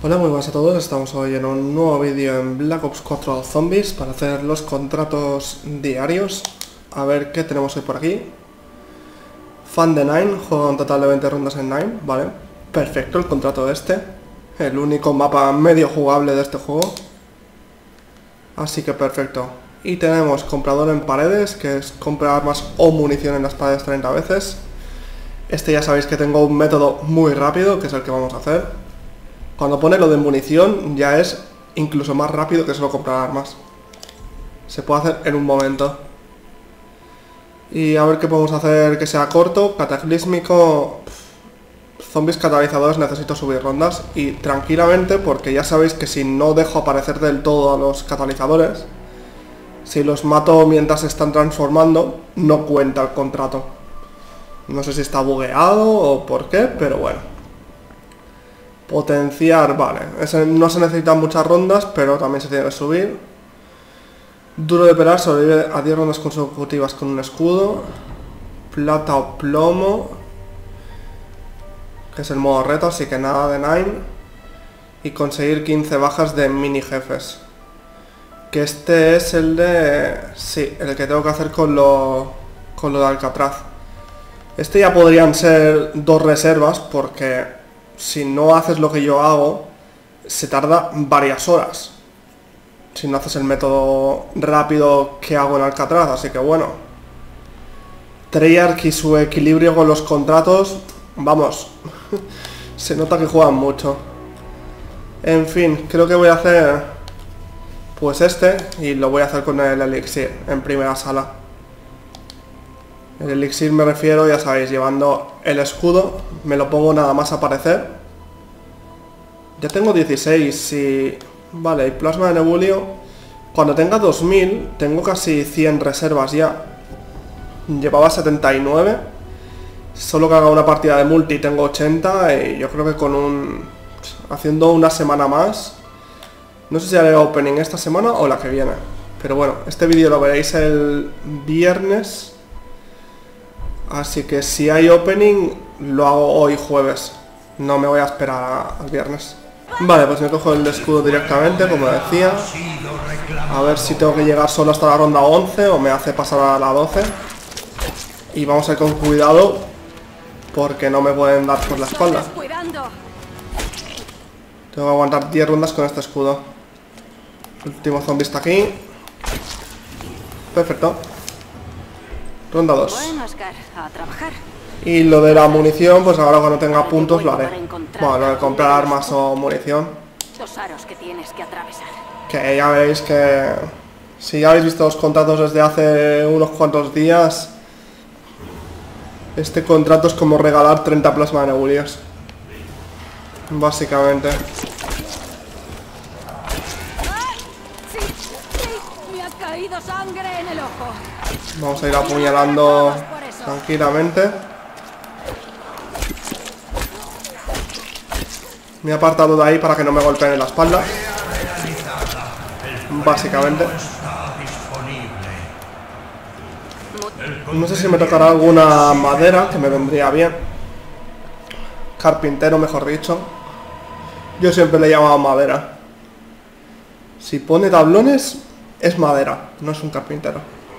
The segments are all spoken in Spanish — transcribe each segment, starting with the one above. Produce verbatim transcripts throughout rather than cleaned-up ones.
Hola, muy buenas a todos, estamos hoy en un nuevo vídeo en Black Ops cuatro Zombies para hacer los contratos diarios. A ver qué tenemos hoy por aquí. Fan de Nine, juega un total de veinte rondas en Nine, vale. Perfecto el contrato este, el único mapa medio jugable de este juego. Así que perfecto. Y tenemos comprador en paredes, que es comprar armas o munición en las paredes treinta veces. Este ya sabéis que tengo un método muy rápido, que es el que vamos a hacer. Cuando pone lo de munición ya es incluso más rápido que solo comprar armas. Se puede hacer en un momento. Y a ver qué podemos hacer que sea corto, cataclísmico. Zombies catalizadores, necesito subir rondas. Y tranquilamente, porque ya sabéis que si no dejo aparecer del todo a los catalizadores, si los mato mientras se están transformando, no cuenta el contrato. No sé si está bugueado o por qué, pero bueno. Potenciar, vale. Ese no se necesitan muchas rondas, pero también se tiene que subir. Duro de pelar, sobrevive a diez rondas consecutivas con un escudo. Plata o plomo, que es el modo reto, así que nada de Nine. Y conseguir quince bajas de mini jefes. Que este es el de... sí, el que tengo que hacer con lo, con lo de Alcatraz. Este ya podrían ser dos reservas, porque si no haces lo que yo hago, se tarda varias horas. Si no haces el método rápido que hago en Alcatraz, así que bueno. Treyarch y su equilibrio con los contratos, vamos, se nota que juegan mucho. En fin, creo que voy a hacer pues este, y lo voy a hacer con el elixir en primera sala. El elixir me refiero, ya sabéis, llevando el escudo, me lo pongo nada más aparecer. Ya tengo dieciséis y... vale, y plasma de nebulio. Cuando tenga dos mil, tengo casi cien reservas ya. Llevaba setenta y nueve. Solo que haga una partida de multi tengo ochenta y yo creo que con un... haciendo una semana más... no sé si haré opening esta semana o la que viene. Pero bueno, este vídeo lo veréis el viernes. Así que si hay opening, lo hago hoy jueves. No me voy a esperar al viernes. Vale, pues me cojo el escudo directamente, como decía. A ver si tengo que llegar solo hasta la ronda once o me hace pasar a la doce. Y vamos a ir con cuidado, porque no me pueden dar por la espalda. Tengo que aguantar diez rondas con este escudo. El último zombie está aquí. Perfecto. Ronda dos. Y lo de la munición, pues ahora cuando tenga puntos lo haré. Bueno, lo de comprar armas o munición. Que ya veréis que... si ya habéis visto los contratos desde hace unos cuantos días, este contrato es como regalar treinta plasma de nebulios. Básicamente. Vamos a ir apuñalando tranquilamente. Me he apartado de ahí para que no me golpeen en la espalda. Básicamente. No sé si me tocará alguna madera, que me vendría bien. Carpintero, mejor dicho. Yo siempre le he llamado madera. Si pone tablones, es madera, no es un carpintero.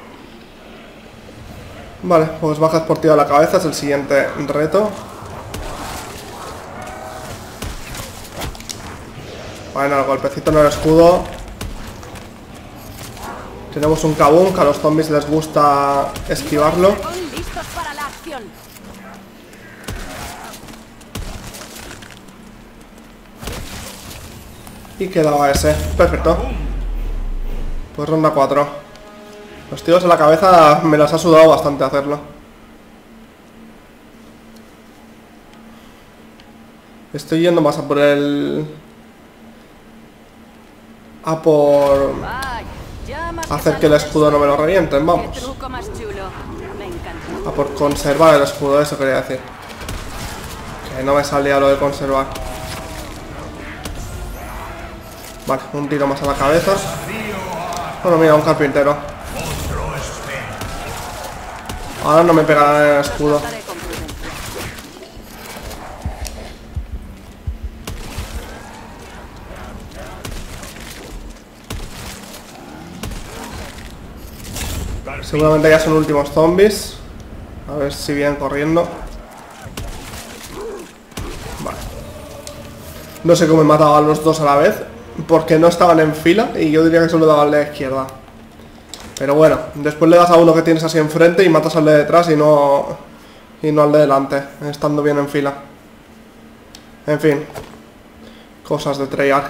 Vale, pues bajas por tiro a la cabeza, es el siguiente reto. Bueno, el golpecito en el escudo. Tenemos un kabum, que a los zombies les gusta esquivarlo. Y quedaba ese, perfecto. Pues ronda cuatro. Los tiros en la cabeza me las ha sudado bastante hacerlo. Estoy yendo más a por el... a por... hacer que el escudo no me lo revienten, vamos. A por conservar el escudo, eso quería decir. Que no me salía lo de conservar. Vale, un tiro más a la cabeza. Bueno, mira, un carpintero. Ahora no me pegarán en el escudo. Seguramente ya son últimos zombies. A ver si vienen corriendo. Vale. No sé cómo he matado a los dos a la vez, porque no estaban en fila y yo diría que solo daba al de la izquierda. Pero bueno, después le das a uno que tienes así enfrente y matas al de detrás y no, y no al de delante, estando bien en fila. En fin, cosas de Treyarch.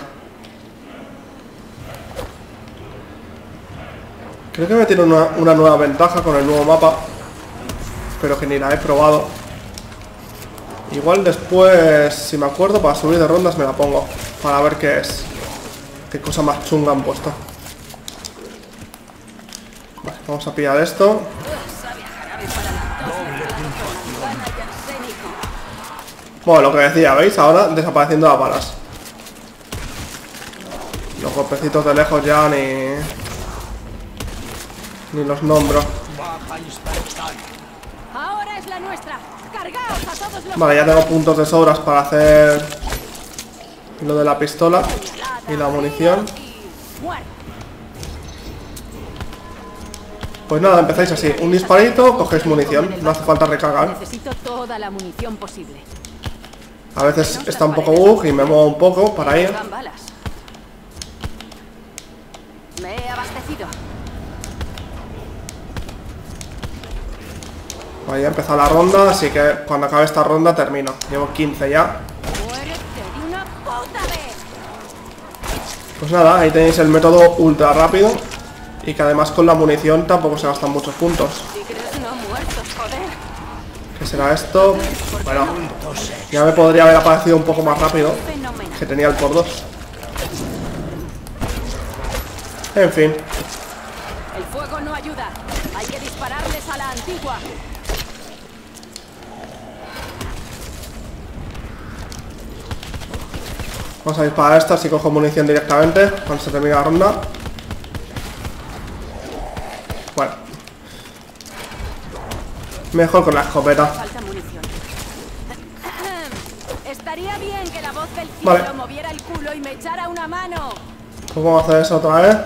Creo que me tiene una, una nueva ventaja con el nuevo mapa, pero que ni la he probado. Igual después, si me acuerdo, para subir de rondas me la pongo, para ver qué es. Qué cosa más chunga han puesto. Vale, vamos a pillar esto. Bueno, lo que decía, ¿veis? Ahora desapareciendo las balas. Los golpecitos de lejos ya ni... ni los nombro. Ahora es la nuestra. Cargaos a todos los... Vale, ya tengo puntos de sobras para hacer lo de la pistola y la munición. Pues nada, empezáis así, un disparito, cogéis munición, no hace falta recargar. Necesito toda la munición posible. A veces está un poco bug y me muevo un poco para ir. Me he abastecido. Vale, ya ha empezado la ronda, así que cuando acabe esta ronda termino. Llevo quince ya. Pues nada, ahí tenéis el método ultra rápido. Y que además con la munición tampoco se gastan muchos puntos. ¿Qué será esto? Bueno, ya me podría haber aparecido un poco más rápido, que tenía el por dos. En fin. El fuego no ayuda. Hay que dispararles a la antigua. Vamos a disparar a esta, si cojo munición directamente cuando se termine la ronda. Bueno, mejor con la escopeta. Falta munición. Estaría bien que la voz del cielo Vale. moviera el culo y me echara una mano. Pues vamos a hacer eso otra vez.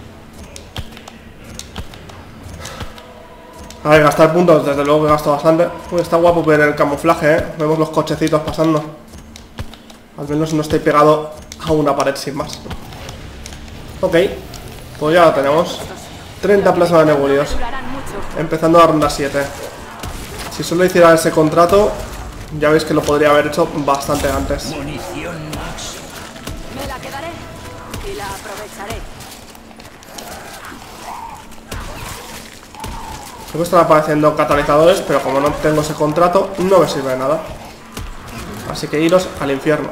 A ver, gastar puntos, desde luego que gasto bastante. Uy, está guapo ver el camuflaje, ¿eh? Vemos los cochecitos pasando. Al menos no estoy pegado a una pared sin más. Ok, pues ya lo tenemos. treinta plasma de nebulios. Empezando la ronda siete. Si solo hiciera ese contrato, ya veis que lo podría haber hecho bastante antes. Me la quedaré y la aprovecharé. Creo que están apareciendo catalizadores, pero como no tengo ese contrato, no me sirve de nada. Así que iros al infierno.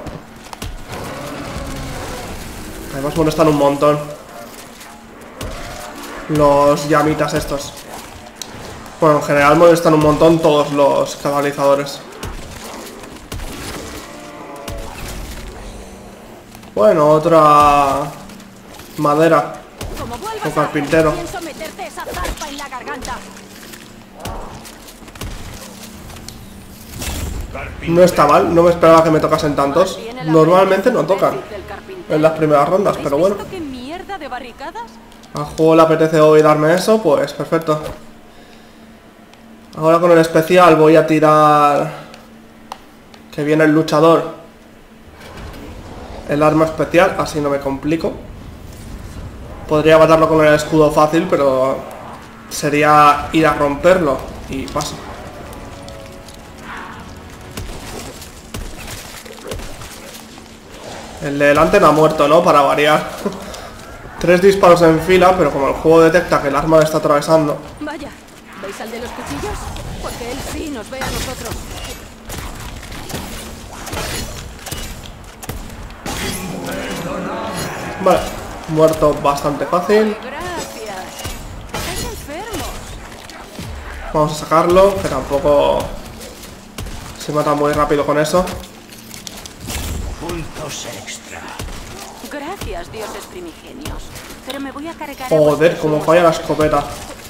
Además molestan un montón los llamitas estos. Bueno, en general molestan un montón todos los catalizadores. Bueno, otra madera o carpintero. No está mal, no me esperaba que me tocasen tantos. Normalmente no tocan en las primeras rondas, pero bueno. Al juego le apetece hoy darme eso, pues perfecto. Ahora con el especial voy a tirar... que viene el luchador. El arma especial, así no me complico. Podría matarlo con el escudo fácil, pero sería ir a romperlo y paso. El de delante no ha muerto, ¿no? Para variar. Tres disparos en fila, pero como el juego detecta que el arma le está atravesando. Vaya, ¿veis al de los cuchillos? Porque él sí nos ve a nosotros. Vale, muerto bastante fácil. Gracias. Estáis enfermos. Vamos a sacarlo, que tampoco se mata muy rápido con eso. Puntos extra. Gracias, dioses primigenios. Pero me voy a cargar. Joder, como falla la escopeta.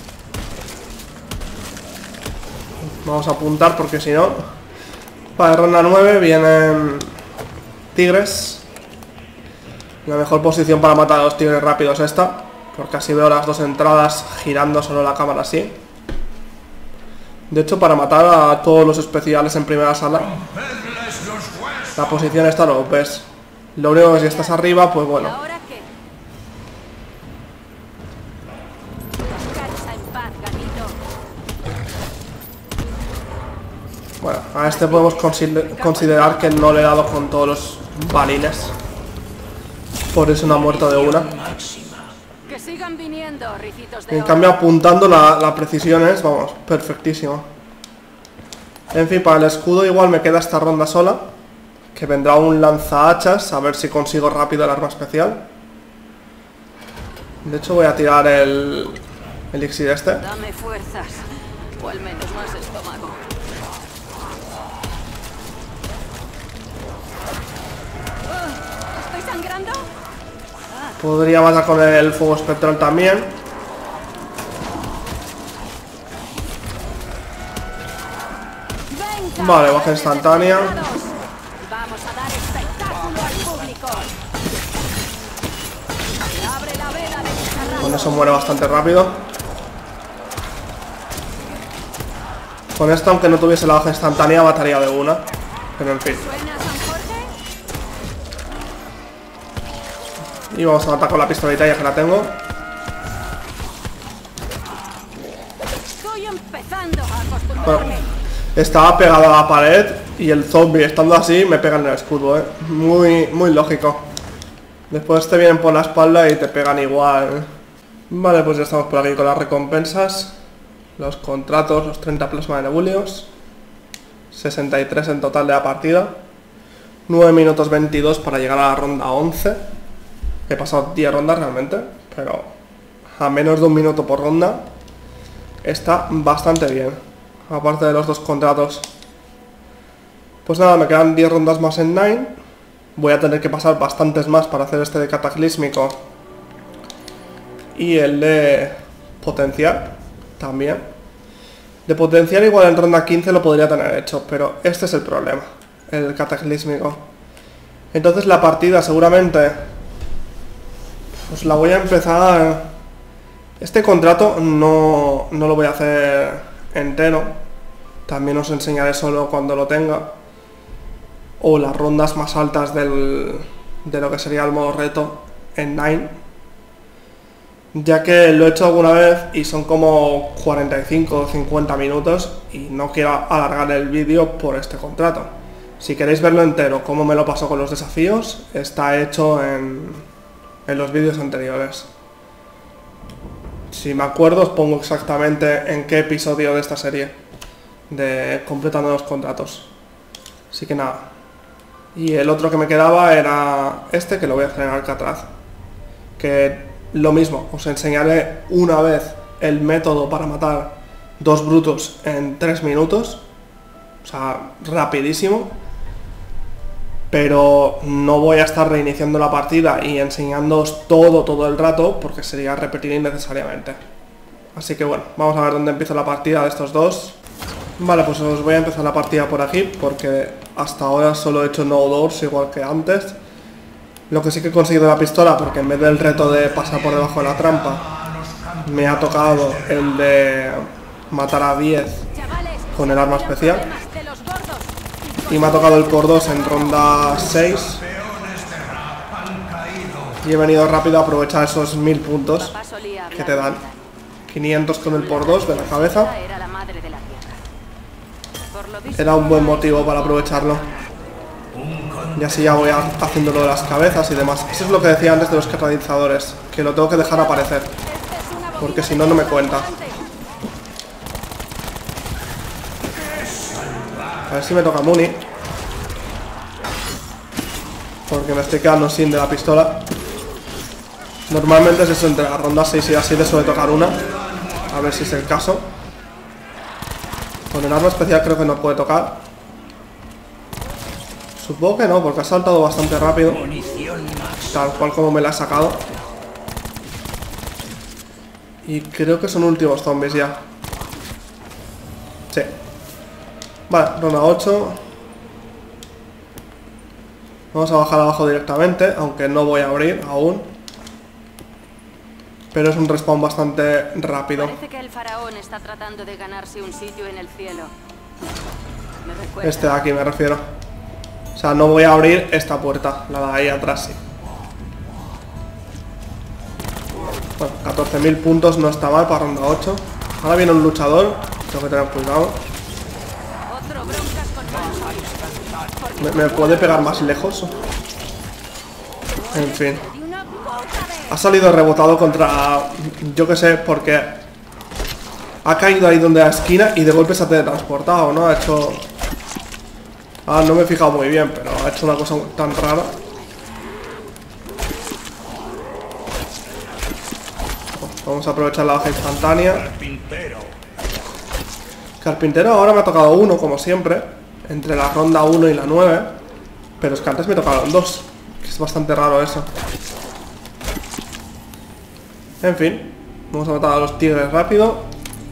Vamos a apuntar porque si no... Para ronda nueve vienen tigres. La mejor posición para matar a los tigres rápidos esta, porque así veo las dos entradas girando solo la cámara así. De hecho, para matar a todos los especiales en primera sala, la posición esta no ves. Lo único que si estás arriba, pues bueno. ¿Ahora qué? Descansa en paz, gatito. Bueno, a este podemos consider- considerar que no le he dado con todos los balines. Por eso no ha muerto de una. Que sigan viniendo, ricitos de En oro. cambio, apuntando la, la precisión es, vamos, perfectísimo. En fin, para el escudo igual me queda esta ronda sola. Que vendrá un lanzahachas, a ver si consigo rápido el arma especial. De hecho voy a tirar el elixir este. Dame fuerzas, o al menos más estómago. Ah, ¿Estoy sangrando? Podría matar con el fuego espectral también. Venga, Vale, baja instantánea. Vamos a dar espectáculo al público. Abre la vela de bicharraco. Con eso muere bastante rápido. Con esto, aunque no tuviese la baja instantánea, mataría de una. Pero en fin. ¿Suena San Jorge? Y vamos a matar con la pistolita ya que la tengo. Estoy empezando a Bueno, acostumbrarme. estaba pegado a la pared y el zombie estando así me pega en el escudo, ¿eh? Muy, muy lógico. Después te vienen por la espalda y te pegan igual. Vale, pues ya estamos por aquí con las recompensas. Los contratos, los treinta plasma de nebulios. sesenta y tres en total de la partida. nueve minutos veintidós para llegar a la ronda once. He pasado diez rondas realmente, pero a menos de un minuto por ronda está bastante bien. Aparte de los dos contratos. Pues nada, me quedan diez rondas más en Nine. Voy a tener que pasar bastantes más para hacer este de cataclísmico. Y el de potenciar también. De potenciar igual en ronda quince lo podría tener hecho, pero este es el problema, el cataclísmico. Entonces la partida seguramente pues la voy a empezar. Este contrato no, no lo voy a hacer entero. También os enseñaré solo cuando lo tenga. O las rondas más altas del, de lo que sería el modo reto en Nine. Ya que lo he hecho alguna vez y son como cuarenta y cinco o cincuenta minutos y no quiero alargar el vídeo por este contrato. Si queréis verlo entero, cómo me lo paso con los desafíos, está hecho en, en los vídeos anteriores. Si me acuerdo os pongo exactamente en qué episodio de esta serie de completando los contratos. Así que nada. Y el otro que me quedaba era este, que lo voy a hacer en Alcatraz. Que lo mismo, os enseñaré una vez el método para matar dos brutos en tres minutos. O sea, rapidísimo. Pero no voy a estar reiniciando la partida y enseñándoos todo, todo el rato, porque sería repetir innecesariamente. Así que bueno, vamos a ver dónde empieza la partida de estos dos. Vale, pues os voy a empezar la partida por aquí, porque hasta ahora solo he hecho no doors igual que antes. Lo que sí que he conseguido la pistola, porque en vez del reto de pasar por debajo de la trampa, me ha tocado el de matar a diez con el arma especial. Y me ha tocado el core dos en ronda seis. Y he venido rápido a aprovechar esos mil puntos que te dan. quinientos con el por dos de la cabeza. Era un buen motivo para aprovecharlo. Y así ya voy haciendo lo de las cabezas y demás. Eso es lo que decía antes de los catalizadores, que lo tengo que dejar aparecer, porque si no, no me cuenta. A ver si me toca Muni, porque me estoy quedando sin de la pistola. Normalmente es eso, entre las rondas seis y las siete suele tocar una. A ver si es el caso. Con el arma especial creo que no puede tocar. Supongo que no, porque ha saltado bastante rápido. Tal cual como me la ha sacado. Y creo que son últimos zombies ya. Sí. Vale, ronda ocho. Vamos a bajar abajo directamente, aunque no voy a abrir aún. pero es un respawn bastante rápido. Parece que el faraón está tratando de ganarse un sitio en el cielo. Me recuerda. Este de aquí me refiero. O sea, no voy a abrir esta puerta, la de ahí atrás sí. Bueno, catorce mil puntos no está mal para ronda ocho. Ahora viene un luchador, tengo que tener cuidado. Otro broncas con ¿Me, me puede pegar más lejos? En fin. de una puta vez. Ha salido rebotado contra... Yo que sé, porque... Ha caído ahí donde la esquina y de golpe se ha teletransportado, ¿no? Ha hecho... Ah, no me he fijado muy bien, pero ha hecho una cosa tan rara. Vamos a aprovechar la baja instantánea. Carpintero. Carpintero ahora me ha tocado uno, como siempre, entre la ronda uno y la nueve. Pero es que antes me tocaron dos, que es bastante raro eso. En fin, vamos a matar a los tigres rápido.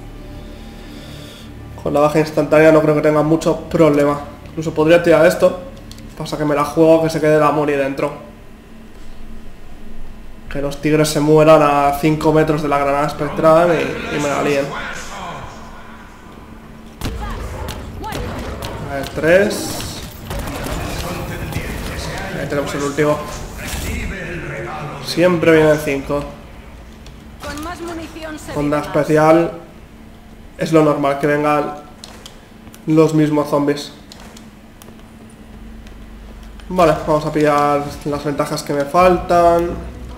Con la baja instantánea no creo que tenga mucho problema. Incluso podría tirar esto. Pasa que me la juego que se quede la Mori dentro. Que los tigres se mueran a cinco metros de la granada espectral y, y me la líen. A ver, tres. Ahí tenemos el último. Siempre vienen cinco. Con más munición se Onda vive más. especial. Es lo normal que vengan los mismos zombies. Vale, vamos a pillar las ventajas que me faltan.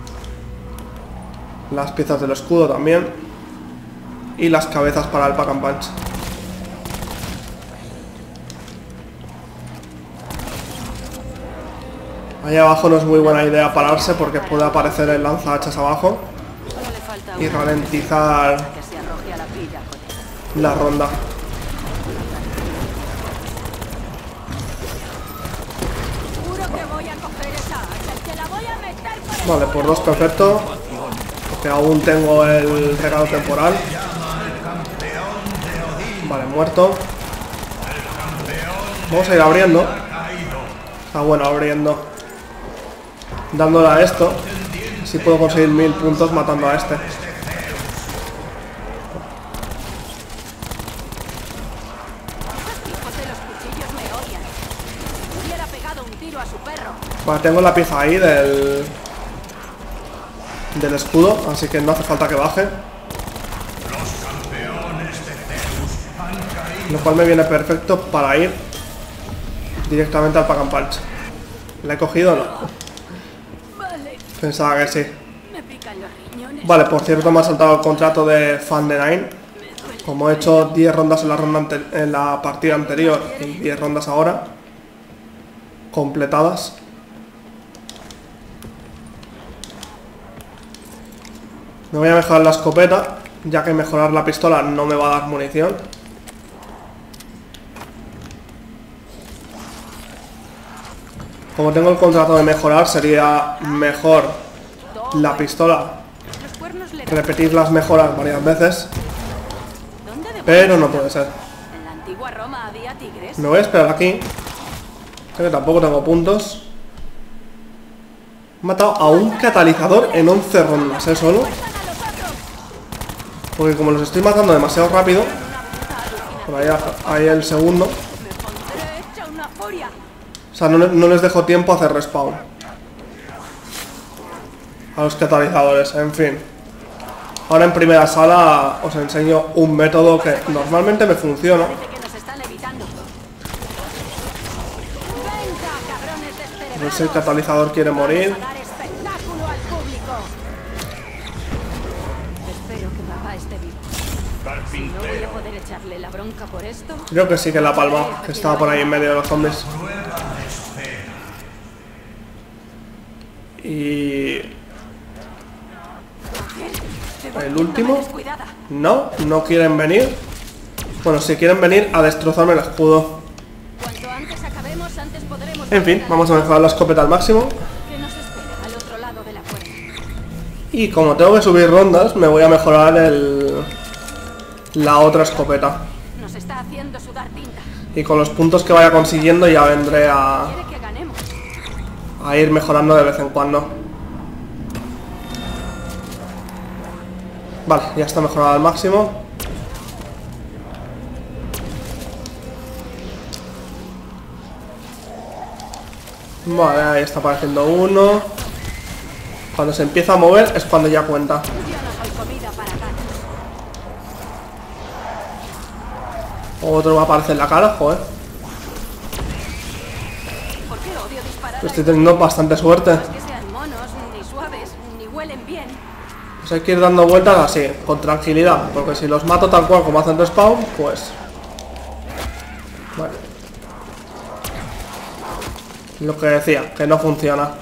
Las piezas del escudo también. Y las cabezas para el pack and punch. Ahí abajo no es muy buena idea pararse porque puede aparecer el lanzahachas abajo Solo le falta y uno ralentizar que se arroje a la pilla con él. la ronda. Juro que voy a coger esa hacha y te la voy a meter por el Vale, por dos perfecto. Que aún tengo el regalo temporal. Vale, muerto. Vamos a ir abriendo. Está bueno abriendo. Dándole a esto. Si puedo conseguir mil puntos matando a este. hijos de los cuchillos me odian. Hubiera pegado un tiro a su perro. Vale, tengo la pieza ahí del... del escudo, así que no hace falta que baje. Lo cual me viene perfecto para ir directamente al pack and punch. ¿La he cogido o no? Vale, Pensaba que sí. me pican los riñones. Vale, por cierto me ha saltado el contrato de Fan de Nine. Como he hecho diez rondas en la, ronda ante- en la partida anterior y diez rondas ahora completadas. Me voy a mejorar la escopeta, ya que mejorar la pistola no me va a dar munición. Como tengo el contrato de mejorar, sería mejor la pistola Los cuernos le repetir las mejoras varias veces, ¿Dónde demonios? pero no puede ser. En la antigua Roma había tigres. Me voy a esperar aquí, ya que tampoco tengo puntos. He matado a un catalizador en once rondas, ¿eh? Solo. Porque como los estoy matando demasiado rápido, por ahí hay el segundo. Me pondré hecha una furia. O sea, no, le- no les dejo tiempo a hacer respawn a los catalizadores, en fin. Ahora en primera sala os enseño un método que normalmente me funciona. Parece que nos están evitando. Venga, cabrones A ver descerebrados. si el catalizador quiere morir. Vamos a dar espectáculo al público. Espero que papá esté vivo. No voy a poder echarle la bronca por esto. Creo que sí que la palma, que estaba por ahí en medio de los zombies. Y... Te voy ¿El viendo último? más descuidada. No, no quieren venir. Bueno, si quieren venir a destrozarme el escudo. Cuanto antes acabemos, antes podremos. En fin, volver a vamos a mejorar la escopeta al máximo. ¿Qué nos espera al otro lado de la puerta? Y como tengo que subir rondas, me voy a mejorar el... la otra escopeta. Nos está haciendo sudar tinta. Y con los puntos que vaya consiguiendo ya vendré a, Quiere que ganemos. a ir mejorando de vez en cuando. Vale, ya está mejorado al máximo. Vale, ahí está apareciendo uno. Cuando se empieza a mover es cuando ya cuenta. Otro me aparece en la cara, joder. Estoy teniendo bastante suerte. Pues hay que ir dando vueltas así, con tranquilidad. Porque si los mato tal cual como hacen respawn, pues... Bueno. Lo que decía, que no funciona.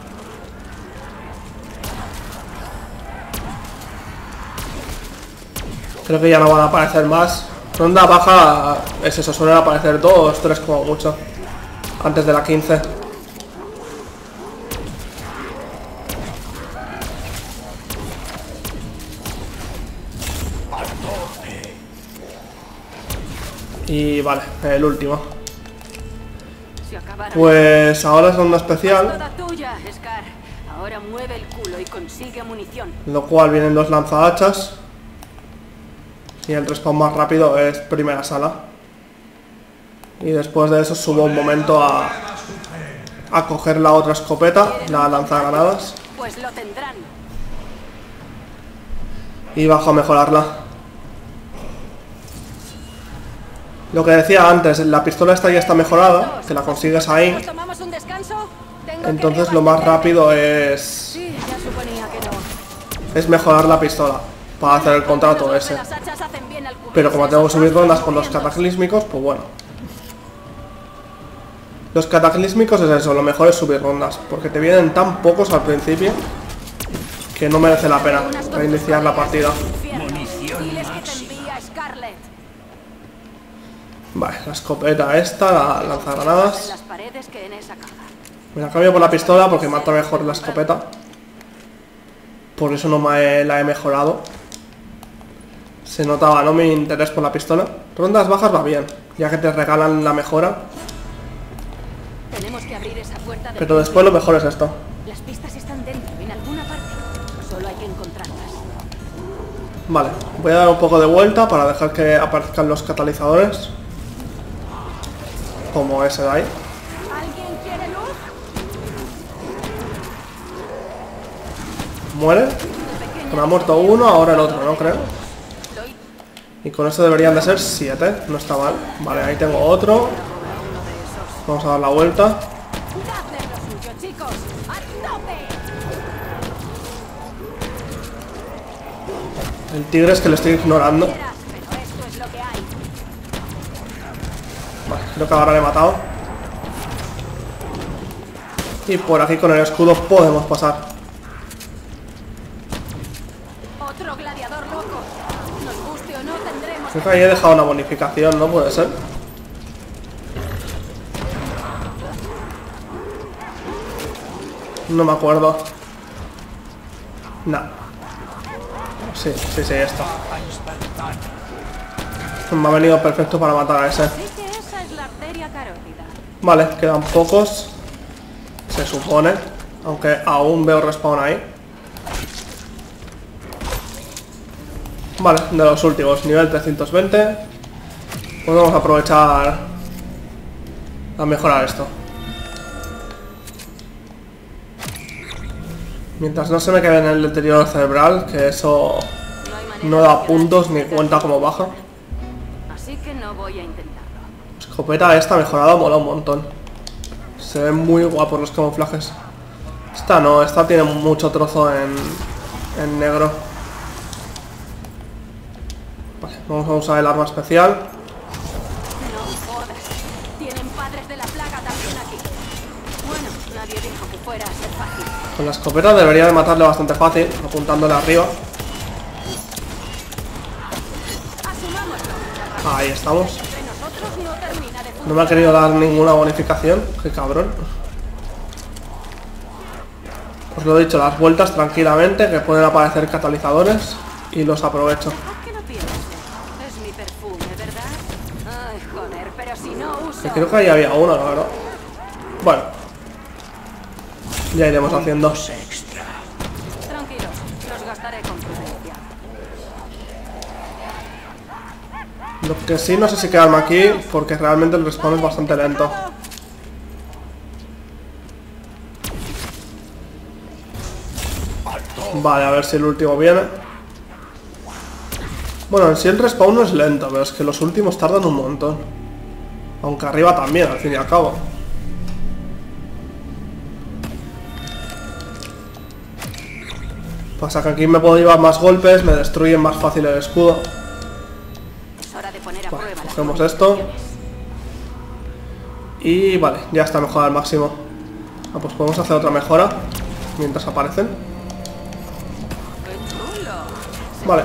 Creo que ya no van a aparecer más. Ronda baja es eso, suelen aparecer dos, tres como mucho. Antes de la quince. Y vale, el último. Pues ahora es ronda especial. Ahora mueve el culo y consigue munición. Lo cual vienen dos lanzahachas. Y el respawn más rápido es primera sala. Y después de eso subo un momento a, a coger la otra escopeta, la lanzagranadas. Pues lo tendrán. Y bajo a mejorarla. Lo que decía antes, la pistola esta ya está mejorada, que la consigues ahí. ¿Tomamos un descanso? Entonces lo más rápido es... Sí, ya suponía que no. Es mejorar la pistola para hacer el contrato ese. Pero como tengo que subir rondas con los cataclísmicos, pues bueno. Los cataclísmicos es eso, lo mejor es subir rondas, porque te vienen tan pocos al principio que no merece la pena reiniciar la partida. Vale, la escopeta esta, la lanzagranadas. Me la cambio por la pistola porque mata mejor la escopeta. Por eso no me la he mejorado. Se notaba, ¿no?, mi interés por la pistola. Rondas bajas va bien, ya que te regalan la mejora. Tenemos que abrir esa puerta de... Pero después lo mejor es esto. Las pistas están dentro, en alguna parte. Solo hay que encontrarlas. Vale, voy a dar un poco de vuelta para dejar que aparezcan los catalizadores. Como ese de ahí. ¿Alguien quiere luz? Muere. Me ha muerto uno, ahora el otro, ¿no? Creo. Y con esto deberían de ser siete. No está mal. Vale, ahí tengo otro. Vamos a dar la vuelta. El tigre es que lo estoy ignorando. Vale, creo que ahora le he matado. Y por aquí con el escudo podemos pasar. Otro gladiador loco. Nos guste o no, tendremos... Creo que ahí he dejado una bonificación, ¿no? Puede ser. No me acuerdo. No. Sí, sí, sí, esto. Me ha venido perfecto para matar a ese. Así que esa es la arteria carótida. Vale, quedan pocos. Se supone. Aunque aún veo respawn ahí. Vale, de los últimos. Nivel trescientos veinte. Pues vamos a aprovechar a mejorar esto. Mientras no se me quede en el deterioro cerebral, que eso no da puntos ni cuenta como baja. Así que no voy a intentarlo. La escopeta esta mejorada mola un montón. Se ven muy guapos los camuflajes. Esta no, esta tiene mucho trozo en, en negro. Vale, vamos a usar el arma especial. No jodas. Tienen padres de la plaga también aquí. Bueno, nadie dijo que fuera a ser fácil. Con la escopeta debería de matarle bastante fácil, apuntándole arriba. Ahí estamos. No me ha querido dar ninguna bonificación. Qué cabrón. Os lo he dicho, las vueltas tranquilamente, que pueden aparecer catalizadores y los aprovecho. Es mi perfume, ¿verdad? Ay, joder, pero si no uso... Que creo que ahí había uno, la verdad. Bueno. Ya iremos haciendo. Tranquilos, los gastaré con prudencia. Lo que sí, no sé si quedarme aquí, porque realmente el respawn es bastante lento. Vale, a ver si el último viene. Bueno, en sí el respawn no es lento, pero es que los últimos tardan un montón. Aunque arriba también, al fin y al cabo. Pasa que aquí me puedo llevar más golpes, me destruyen más fácil el escudo. Vale, cogemos esto. Y vale, ya está mejorado al máximo. Ah, pues podemos hacer otra mejora mientras aparecen. Vale.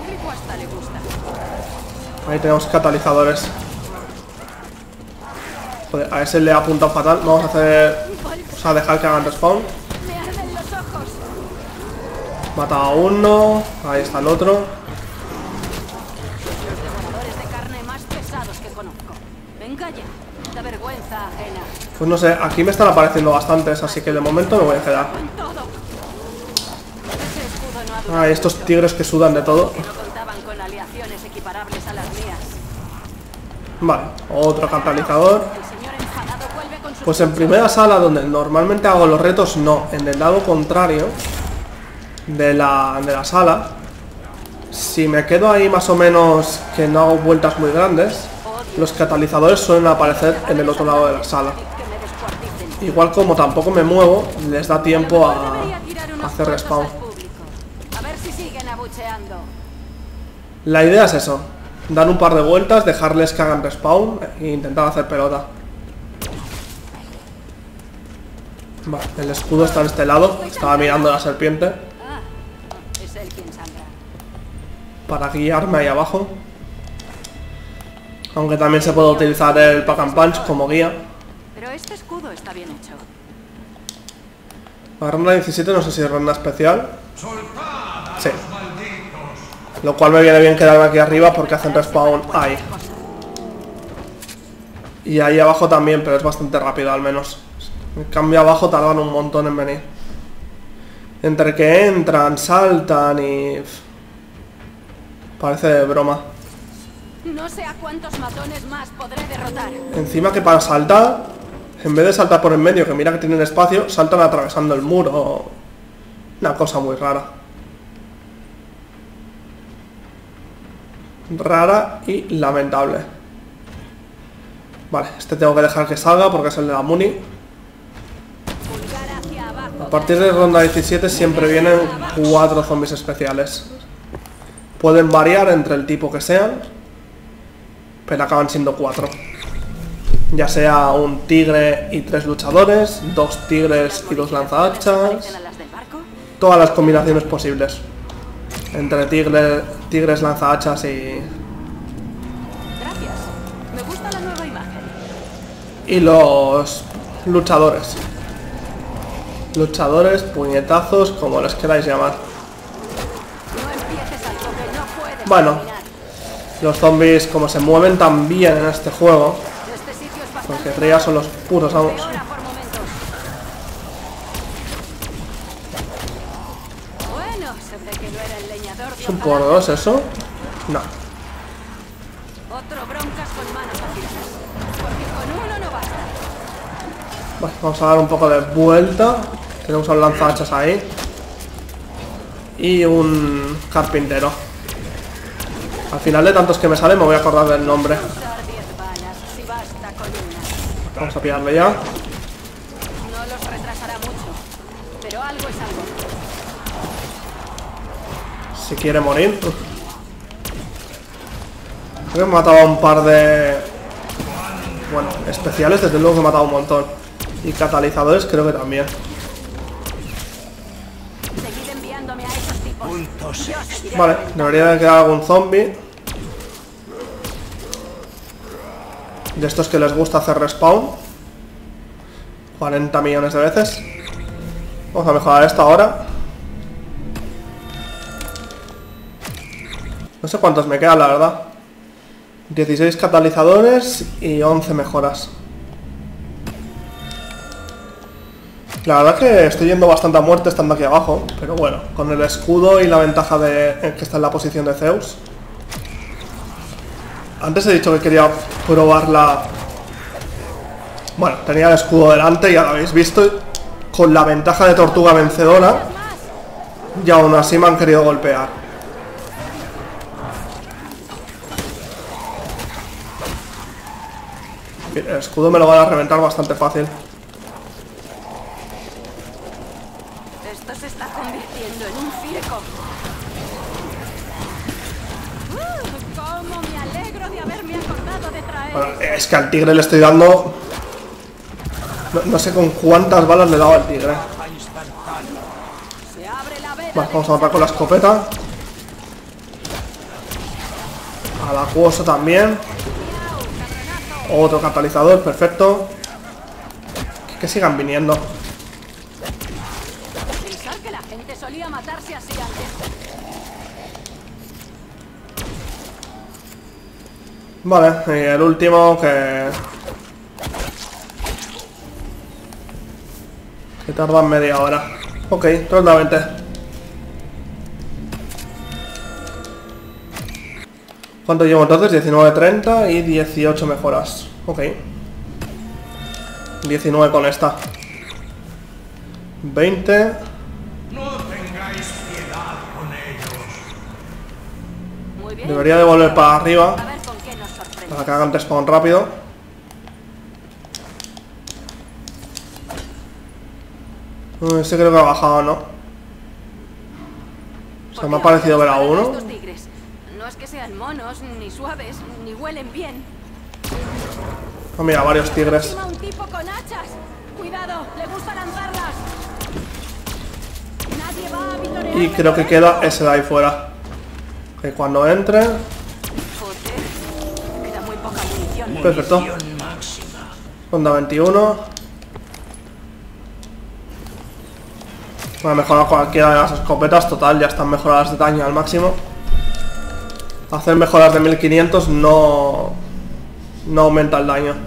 Ahí tenemos catalizadores. Joder, a ese le ha apuntado fatal. Vamos a hacer... Vamos a dejar que hagan respawn. Mata a uno. Ahí está el otro. Los devoradores de carne más pesados que conozco. Venga ya, da vergüenza ajena. Pues no sé, aquí me están apareciendo bastantes, así que de momento me voy a quedar. Ah, estos tigres que sudan de todo. No contaban con aleaciones equiparables a las mías. Vale, otro catalizador. El señor enfadado vuelve con su... Pues en primera sala, donde normalmente hago los retos, no. En el lado contrario de la, de la sala, si me quedo ahí más o menos que no hago vueltas muy grandes, los catalizadores suelen aparecer en el otro lado de la sala. Igual como tampoco me muevo, les da tiempo a, a hacer respawn. A ver si siguen abucheando. La idea es eso, dar un par de vueltas, dejarles que hagan respawn e intentar hacer pelota. Vale, el escudo está en este lado, estaba mirando la serpiente. Ah, es él quien sangra. Para guiarme ahí abajo. Aunque también se puede utilizar el pack and punch como guía. Pero este escudo está bien hecho. La ronda diecisiete no sé si es ronda especial. Sí. Lo cual me viene bien quedarme aquí arriba porque hacen respawn ahí. Y ahí abajo también, pero es bastante rápido al menos. En cambio abajo tardan un montón en venir. Entre que entran, saltan y... Parece de broma. No sé a cuántos matones más podré derrotar. Encima que para saltar, en vez de saltar por en medio, que mira que tienen espacio, saltan atravesando el muro. Una cosa muy rara. Rara y lamentable. Vale, este tengo que dejar que salga porque es el de la Muni. A partir de ronda diecisiete siempre vienen cuatro zombies especiales. Pueden variar entre el tipo que sean, pero acaban siendo cuatro. Ya sea un tigre y tres luchadores, dos tigres y dos lanzahachas. Todas las combinaciones posibles. Entre tigre, tigres, lanzahachas y... Gracias. Me gusta la nueva imagen. Y los luchadores. Luchadores, puñetazos, como les queráis llamar. No empieces algo que no puedes Bueno, terminar. los zombies como se mueven tan bien en este juego, Este sitio es bastante porque Ria son los puros amos. peor por momentos. Bueno, se ve que no era el leñador de ¿Es un por dos eso? No. Otro broncas con manos afiladas. Porque con uno no basta. Bueno, vamos a dar un poco de vuelta. Tenemos a un lanzahachas ahí. Y un carpintero. Al final de tantos que me salen me voy a acordar del nombre. Usar diez balas si basta con una. Vamos a pillarle ya. No los retrasará mucho. Pero algo es algo. Si quiere morir. Uf. Creo que he matado a un par de... Bueno, especiales desde luego que he matado un montón. Y catalizadores creo que también. Seguid enviándome a esos tipos. Yo seguiré. Vale, debería de quedar algún zombie. De estos que les gusta hacer respawn. cuarenta millones de veces. Vamos a mejorar esto ahora. No sé cuántos me quedan, la verdad. dieciséis catalizadores y once mejoras. La verdad que estoy yendo bastante a muerte estando aquí abajo. Pero bueno, con el escudo y la ventaja de que está en la posición de Zeus. Antes he dicho que quería probar la... Bueno, tenía el escudo delante, ya lo habéis visto, con la ventaja de tortuga vencedora, y aún así me han querido golpear. El escudo me lo van a reventar bastante fácil. Esto se está convirtiendo en un circo. Uh, ¡Cómo me alegro de haberme acordado de traer! Bueno, es que al tigre le estoy dando... No, no sé con cuántas balas le he dado al tigre. Se abre la veda. Vale, vamos a matar con la escopeta. Al acuoso también. Otro catalizador, perfecto. Que, que sigan viniendo. Pensar que la gente solía matarse así antes. Vale, y el último que... Que tarda media hora. Ok, treinta veinte. ¿Cuánto llevo entonces? diecinueve treinta y dieciocho mejoras. Ok. diecinueve con esta. veinte. No tengáis piedad con ellos. Muy bien. Debería de volver para arriba A ver con qué nos sorprende. para que hagan respawn rápido. Uh, Este creo que ha bajado, ¿no? O sea, me ha parecido ver a uno. Estos tigres. No es que sean monos, ni suaves, ni huelen bien. Oh, mira, varios tigres. Encima un tipo con hachas. Cuidado, le gusta lanzarlas. Nadie va a vitorear. Y creo que queda ese de ahí fuera. Que cuando entre... Joder, queda muy poca munición. Perfecto. Munición máxima. Ronda veintiuno. Voy a mejorar cualquiera de las escopetas. Total, ya están mejoradas de daño al máximo. Hacer mejoras de mil quinientos no... No aumenta el daño.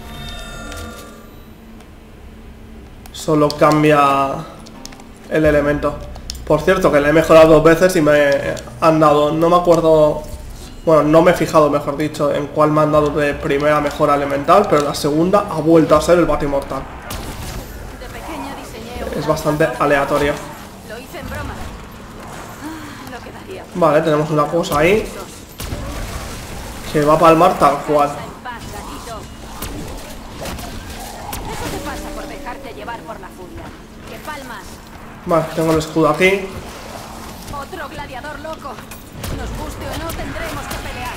Solo cambia el elemento. Por cierto, que le he mejorado dos veces y me han dado... No me acuerdo... Bueno, no me he fijado, mejor dicho, en cuál me han dado de primera mejora elemental, pero la segunda ha vuelto a ser el batimortal. De pequeña diseñé un Es bastante lanzador. aleatorio. Lo hice en broma. Ah, lo que daría. Vale, tenemos una cosa ahí que va a palmar tal cual. Descansa en paz, gatito. Eso te pasa por dejarte llevar por la furia. ¡Que palmas! Vale, tengo el escudo aquí. Otro gladiador loco. Nos guste o no, tendremos que pelear.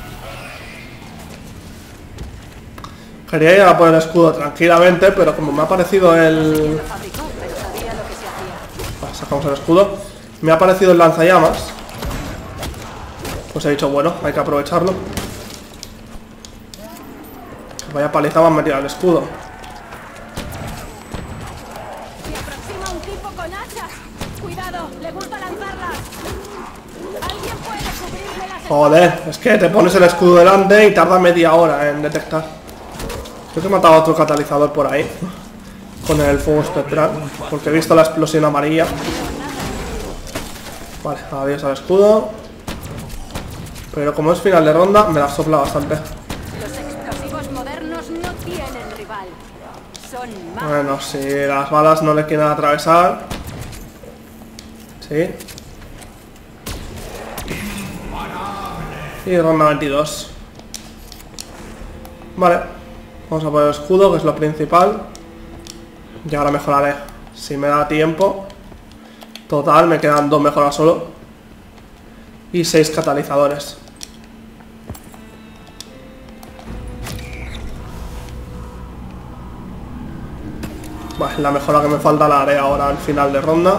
Quería ir a por el escudo tranquilamente, pero como me ha parecido el... Lo fabricó, pero sabía lo que se hacía. Vale, sacamos el escudo. Me ha parecido el lanzallamas. Pues he dicho, bueno, hay que aprovecharlo. Vaya paliza me han metido al escudo. Se aproxima un tipo con hachas. Cuidado, le gusta lanzarlas. ¿Alguien puede cubrirle las Joder, es que te pones el escudo delante y tarda media hora en detectar. Creo que he matado a otro catalizador por ahí. Con el fuego espectral. Porque he visto la explosión amarilla. Vale, adiós al escudo. Pero como es final de ronda, me la sopla bastante. Los explosivos modernos no tienen rival. Son más. Bueno, si las balas no le quieren atravesar. Sí. Y ronda veintidós. Vale. Vamos a poner el escudo, que es lo principal. Y ahora mejoraré. Si me da tiempo. Total, me quedan dos mejoras solo. Y seis catalizadores. Vale, la mejora que me falta la haré ahora al final de ronda.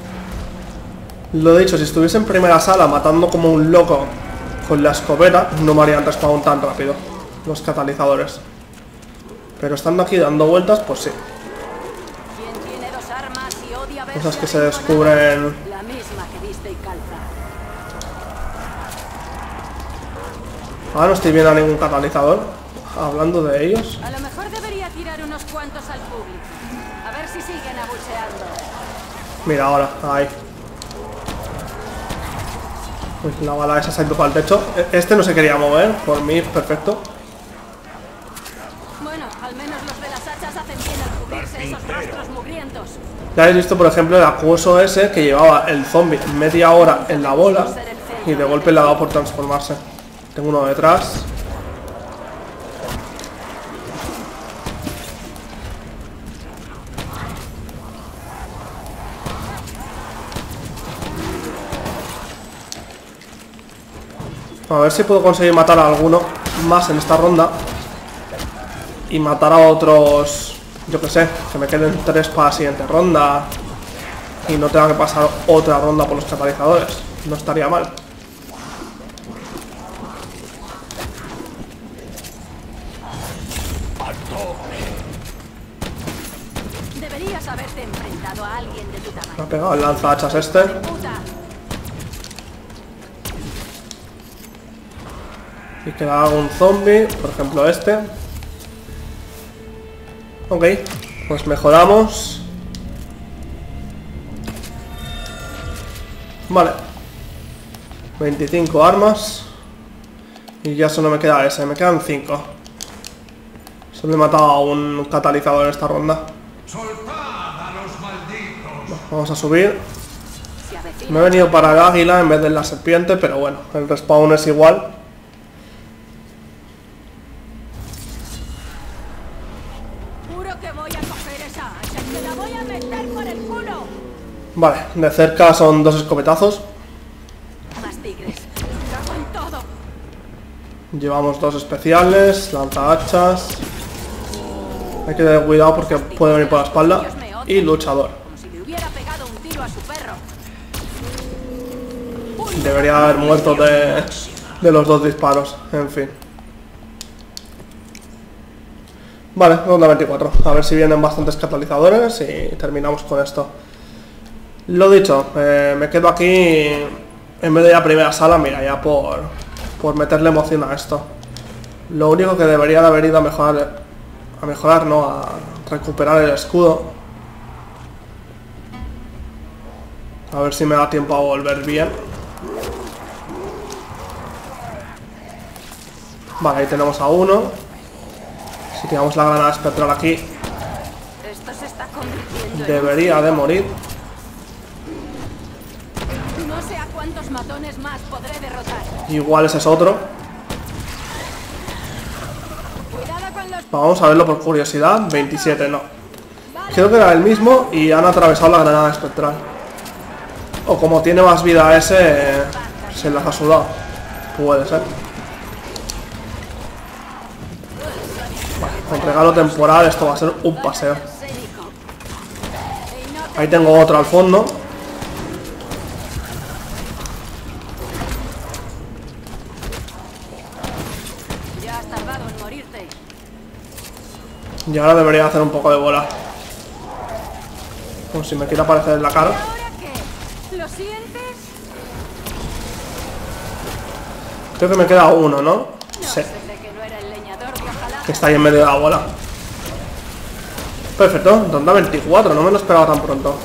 Lo dicho, si estuviese en primera sala matando como un loco con la escopeta, no me harían respawn tan rápido los catalizadores. Pero estando aquí dando vueltas, pues sí. Quien tiene dos armas y odia verse Cosas que se arrinconado. descubren. La misma que viste y calza. Ahora no estoy viendo a ningún catalizador. Hablando de ellos. A lo mejor debería tirar unos cuantos al público. A ver si siguen abucheando. Mira ahora, ahí. Uy, la bala esa se ha ido para el techo. Este no se quería mover, por mí perfecto. Bueno, al menos los de las hachas hacen bien al cubrirse esos rostros mugrientos. Ya habéis visto, por ejemplo, el acuoso ese que llevaba el zombie media hora en la bola y de golpe le ha dado por transformarse. Tengo uno detrás. A ver si puedo conseguir matar a alguno más en esta ronda. Y matar a otros, yo que sé, que me queden tres para la siguiente ronda. Y no tenga que pasar otra ronda por los catalizadores. No estaría mal. Deberías haberte enfrentado a alguien de tu tamaño. Me ha pegado el lanzahachas este. Puta. Y queda algún zombie, por ejemplo este. Ok, pues mejoramos. Vale. veinticinco armas. Y ya solo me queda ese, me quedan cinco. Solo he matado a un catalizador en esta ronda. Soltad a los malditos. Vamos a subir. Se avecina. Me he venido para el águila en vez de la serpiente, pero bueno, el respawn es igual. Juro que voy a coger esa hacha y te la voy a meter por el culo. Vale, de cerca son dos escopetazos. Más tigres. Me cago en todo. Llevamos dos especiales, lanzahachas. Hay que tener cuidado porque puede venir por la espalda. Y luchador. Como si le hubiera pegado un tiro a su perro. Debería haber muerto de, de los dos disparos. En fin. Vale, ronda veinticuatro. A ver si vienen bastantes catalizadores y terminamos con esto. Lo dicho, eh, me quedo aquí en vez de la primera sala, mira, ya por, por meterle emoción a esto. Lo único que debería de haber ido a mejorar, a mejorar, no, a recuperar el escudo. A ver si me da tiempo a volver bien. Vale, ahí tenemos a uno. Si tiramos la granada espectral aquí, Esto se está convirtiendo en debería de morir. No sé a cuántos matones más podré derrotar. Igual ese es otro. Cuidado con los... Vamos a verlo por curiosidad. veintisiete, no. Creo que era el mismo y han atravesado la granada espectral. O como tiene más vida ese, eh, se las ha sudado. Puede ser. Vale, con regalo temporal esto va a ser un paseo. Ahí tengo otro al fondo. Ya has tardado en morirte. Y ahora debería hacer un poco de bola. Como si me quiera aparecer en la cara. ¿Ahora qué? ¿Lo sientes? Creo que me queda uno, ¿no? No Sí. sé de que no era el leñador de ojalá. Que está ahí en medio de la bola. Perfecto, ronda veinticuatro, no me lo esperaba tan pronto.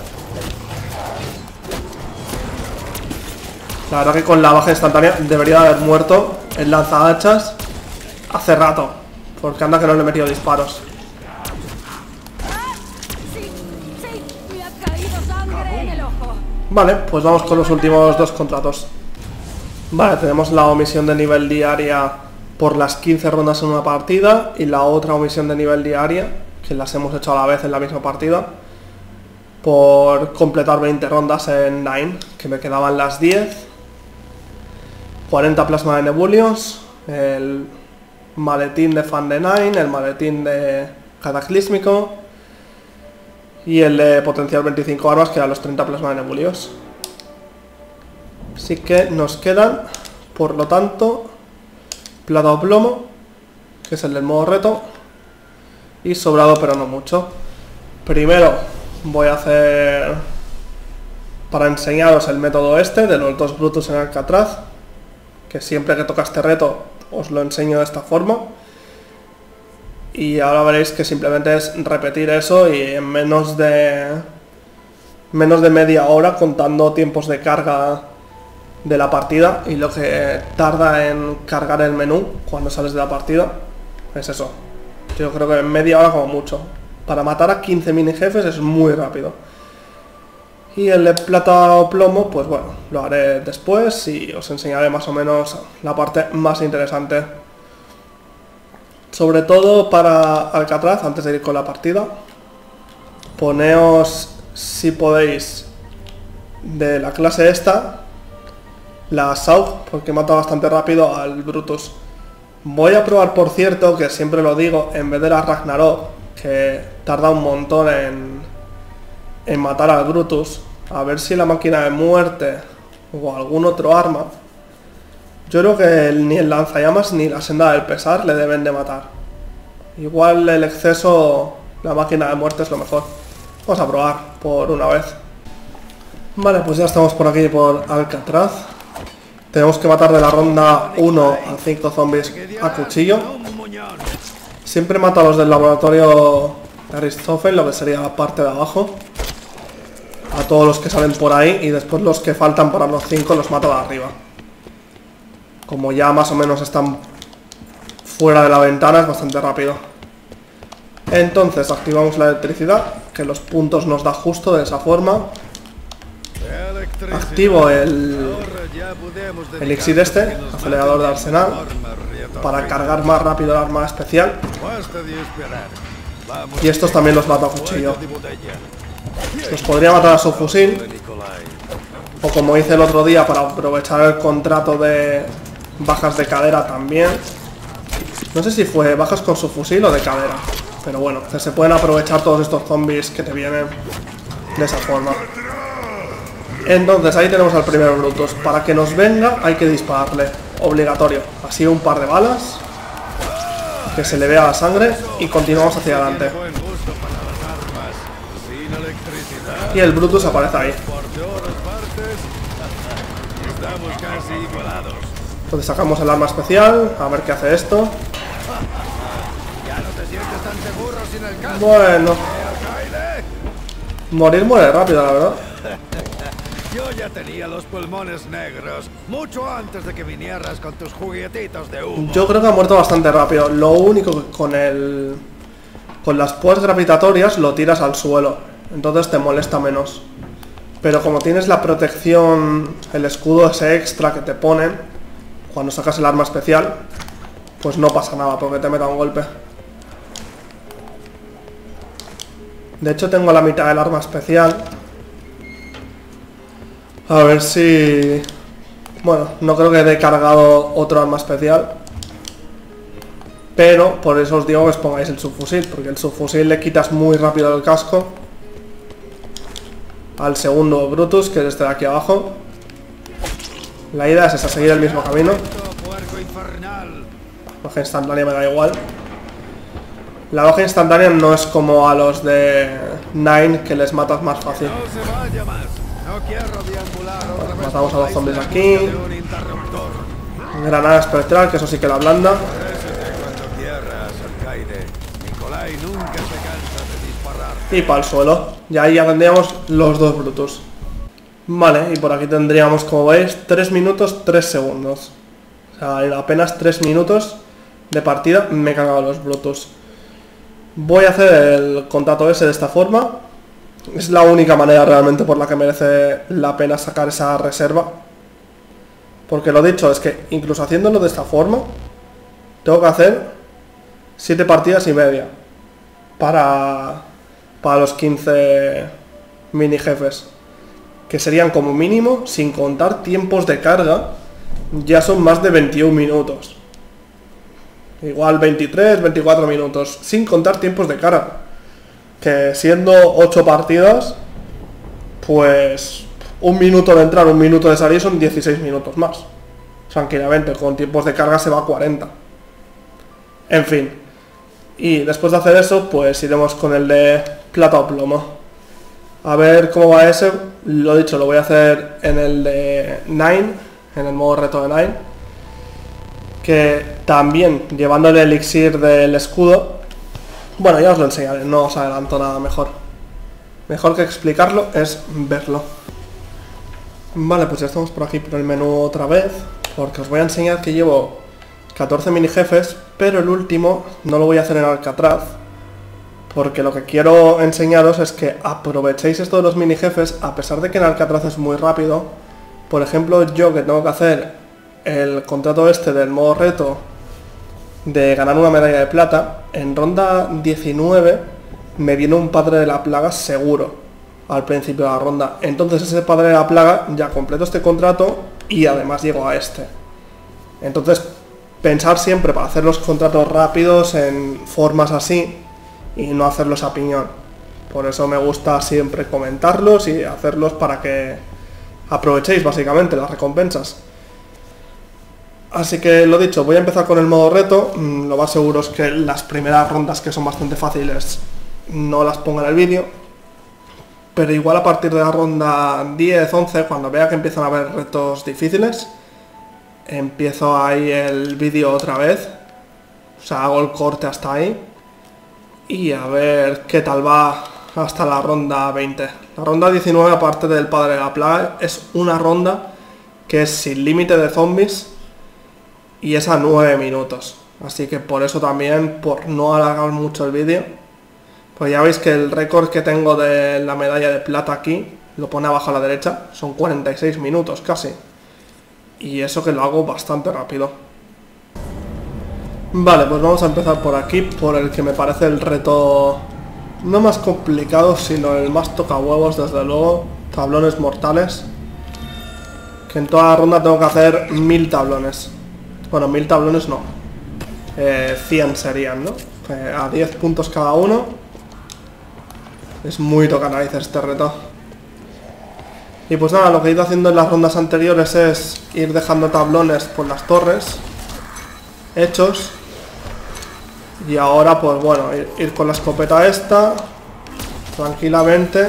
La verdad que con la baja instantánea debería haber muerto el lanzahachas hace rato. Porque anda que no le he metido disparos. ¡Ah! Sí, sí, me ha caído sangre en el ojo. Vale, pues vamos con los últimos dos contratos. Vale, tenemos la omisión de nivel diaria por las quince rondas en una partida. Y la otra omisión de nivel diaria, que las hemos hecho a la vez en la misma partida, por completar veinte rondas en Nine, que me quedaban las diez. cuarenta plasma de nebulios, el maletín de fan de Nine, el maletín de cataclísmico y el de potencial veinticinco armas, que eran los treinta plasma de nebulios. Así que nos quedan, por lo tanto, plata o plomo, que es el del modo reto, y sobrado pero no mucho. Primero voy a hacer, para enseñaros el método este de los dos brutos en Alcatraz, que siempre que toca este reto os lo enseño de esta forma. Y ahora veréis que simplemente es repetir eso y en menos de menos de media hora, contando tiempos de carga de la partida, y lo que tarda en cargar el menú cuando sales de la partida es eso. Yo creo que en media hora como mucho. Para matar a quince mini jefes es muy rápido. Y el de plata o plomo, pues bueno, lo haré después y os enseñaré más o menos la parte más interesante. Sobre todo para Alcatraz, antes de ir con la partida, poneos, si podéis, de la clase esta, la Saug, porque mata bastante rápido al Brutus. Voy a probar, por cierto, que siempre lo digo, en vez de la Ragnarok, que tarda un montón en, en matar al Brutus, a ver si la máquina de muerte o algún otro arma, yo creo que el, ni el lanzallamas ni la senda del pesar le deben de matar. Igual el exceso, la máquina de muerte es lo mejor. Vamos a probar por una vez. Vale, pues ya estamos por aquí por Alcatraz. Tenemos que matar de la ronda uno a cinco zombies a cuchillo. Siempre mato a los del laboratorio de Richthofen, lo que sería la parte de abajo. A todos los que salen por ahí, y después los que faltan para los cinco los mato de arriba. Como ya más o menos están fuera de la ventana, es bastante rápido. Entonces activamos la electricidad, que los puntos nos da justo de esa forma. Activo el elixir este, acelerador de arsenal, para cargar más rápido el arma especial. Y estos también los mato a cuchillo. Los podría matar a su fusil, o como hice el otro día para aprovechar el contrato de bajas de cadera también. No sé si fue bajas con su fusil o de cadera, pero bueno, se pueden aprovechar todos estos zombies que te vienen de esa forma. Entonces ahí tenemos al primer Brutus. Para que nos venga hay que dispararle, obligatorio. Así un par de balas, que se le vea la sangre, y continuamos hacia adelante. Y el Brutus aparece ahí. Entonces sacamos el arma especial, a ver qué hace esto. Bueno, morir muere rápido, la verdad. Yo ya tenía los pulmones negros mucho antes de que vinieras con tus juguetitos de humo. Yo creo que ha muerto bastante rápido. Lo único que con el... con las púas gravitatorias lo tiras al suelo, entonces te molesta menos. Pero como tienes la protección, el escudo ese extra que te ponen cuando sacas el arma especial, pues no pasa nada porque te meta un golpe. De hecho tengo la mitad del arma especial. A ver si... bueno, no creo que haya cargado otro arma especial, pero por eso os digo que os pongáis el subfusil, porque el subfusil le quitas muy rápido el casco al segundo Brutus, que es este de aquí abajo. La idea es esa, seguir el mismo camino. La baja instantánea me da igual. La baja instantánea no es como a los de Nine, que les matas más fácil. Bueno, matamos a los zombies aquí. Granada espectral, que eso sí que la blanda. Y para el suelo. Y ahí ya tendríamos los dos Brutus. Vale, y por aquí tendríamos, como veis, tres minutos, tres segundos. O sea, en apenas tres minutos de partida me he cargado los Brutus. Voy a hacer el contrato ese de esta forma. Es la única manera realmente por la que merece la pena sacar esa reserva. Porque lo dicho, es que incluso haciéndolo de esta forma, tengo que hacer siete partidas y media para, para los quince mini jefes, que serían como mínimo, sin contar tiempos de carga, ya son más de veintiún minutos. Igual veintitrés, veinticuatro minutos, sin contar tiempos de carga. Que siendo ocho partidas, pues un minuto de entrar, un minuto de salir son dieciséis minutos más. Tranquilamente, con tiempos de carga se va a cuarenta. En fin. Y después de hacer eso, pues iremos con el de plata o plomo. A ver cómo va ese. Lo dicho, lo voy a hacer en el de Nine, en el modo reto de Nine. Que también, llevando el elixir del escudo. Bueno, ya os lo enseñaré, no os adelanto nada mejor. Mejor que explicarlo es verlo. Vale, pues ya estamos por aquí por el menú otra vez, porque os voy a enseñar que llevo catorce mini jefes, pero el último no lo voy a hacer en Alcatraz, porque lo que quiero enseñaros es que aprovechéis esto de los mini jefes, a pesar de que en Alcatraz es muy rápido. Por ejemplo, yo que tengo que hacer el contrato este del modo reto de ganar una medalla de plata, en ronda diecinueve me viene un padre de la plaga seguro al principio de la ronda. Entonces ese padre de la plaga ya completo este contrato y además llego a este. Entonces pensar siempre para hacer los contratos rápidos en formas así y no hacerlos a piñón. Por eso me gusta siempre comentarlos y hacerlos para que aprovechéis básicamente las recompensas. Así que lo dicho, voy a empezar con el modo reto. Lo más seguro es que las primeras rondas, que son bastante fáciles, no las ponga en el vídeo. Pero igual a partir de la ronda diez, once, cuando vea que empiezan a haber retos difíciles, empiezo ahí el vídeo otra vez. O sea, hago el corte hasta ahí. Y a ver qué tal va hasta la ronda veinte. La ronda diecinueve, aparte del padre de la plaga, es una ronda que es sin límite de zombies y es a nueve minutos. Así que por eso también, por no alargar mucho el vídeo, pues ya veis que el récord que tengo de la medalla de plata aquí, lo pone abajo a la derecha, son cuarenta y seis minutos casi. Y eso que lo hago bastante rápido. Vale, pues vamos a empezar por aquí, por el que me parece el reto no más complicado, sino el más tocahuevos, desde luego. Tablones mortales. Que en toda la ronda tengo que hacer mil tablones. Bueno, mil tablones no. Eh, cien serían, ¿no? Eh, a diez puntos cada uno. Es muy tocanarices este reto. Y pues nada, lo que he ido haciendo en las rondas anteriores es ir dejando tablones por las torres hechos. Y ahora pues bueno, ir, ir con la escopeta esta tranquilamente,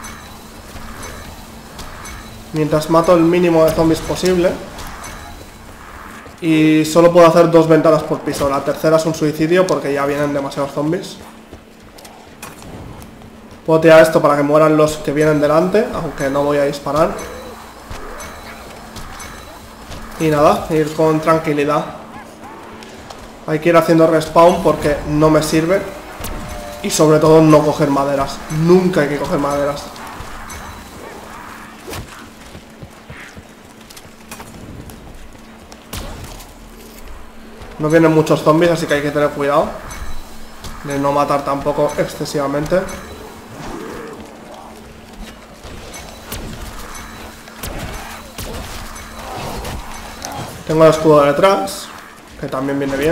mientras mato el mínimo de zombies posible. Y solo puedo hacer dos ventanas por piso. La tercera es un suicidio porque ya vienen demasiados zombies. Puedo tirar esto para que mueran los que vienen delante, aunque no voy a disparar. Y nada, ir con tranquilidad. Hay que ir haciendo respawn porque no me sirve. Y sobre todo no coger maderas. Nunca hay que coger maderas. No vienen muchos zombies, así que hay que tener cuidado de no matar tampoco excesivamente. Tengo el escudo detrás, que también viene bien.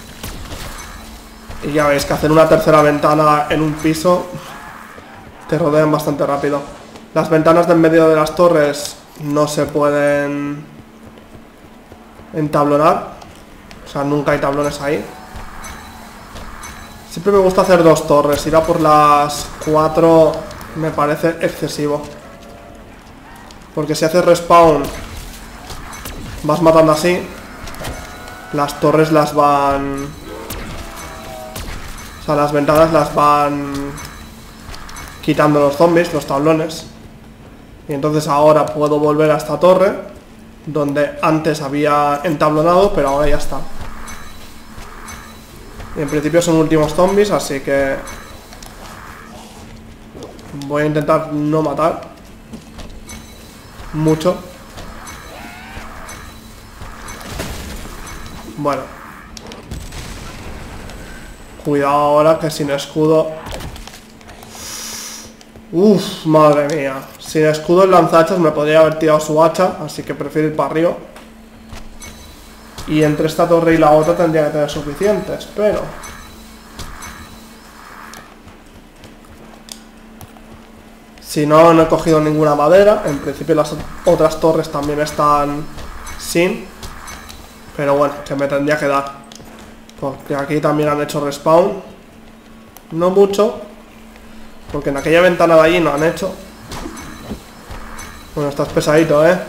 Y ya veis que hacer una tercera ventana en un piso te rodean bastante rápido. Las ventanas de en medio de las torres no se pueden entablonar. O sea, nunca hay tablones ahí. Siempre me gusta hacer dos torres. Ir a por las cuatro me parece excesivo. Porque si haces respawn, vas matando así, las torres las van... O sea, las ventanas las van quitando los zombies, los tablones. Y entonces ahora puedo volver a esta torre, donde antes había entablonado, pero ahora ya está. Y en principio son últimos zombies, así que voy a intentar no matar mucho. Bueno, cuidado ahora que sin escudo... Uff, madre mía. Sin escudo el lanzahachas me podría haber tirado su hacha, así que prefiero ir para arriba. Y entre esta torre y la otra tendría que tener suficientes, pero... Si no, no he cogido ninguna madera. En principio las otras torres también están sin. Pero bueno, que me tendría que dar. Porque aquí también han hecho respawn. No mucho, porque en aquella ventana de allí no han hecho. Bueno, estás pesadito, ¿eh?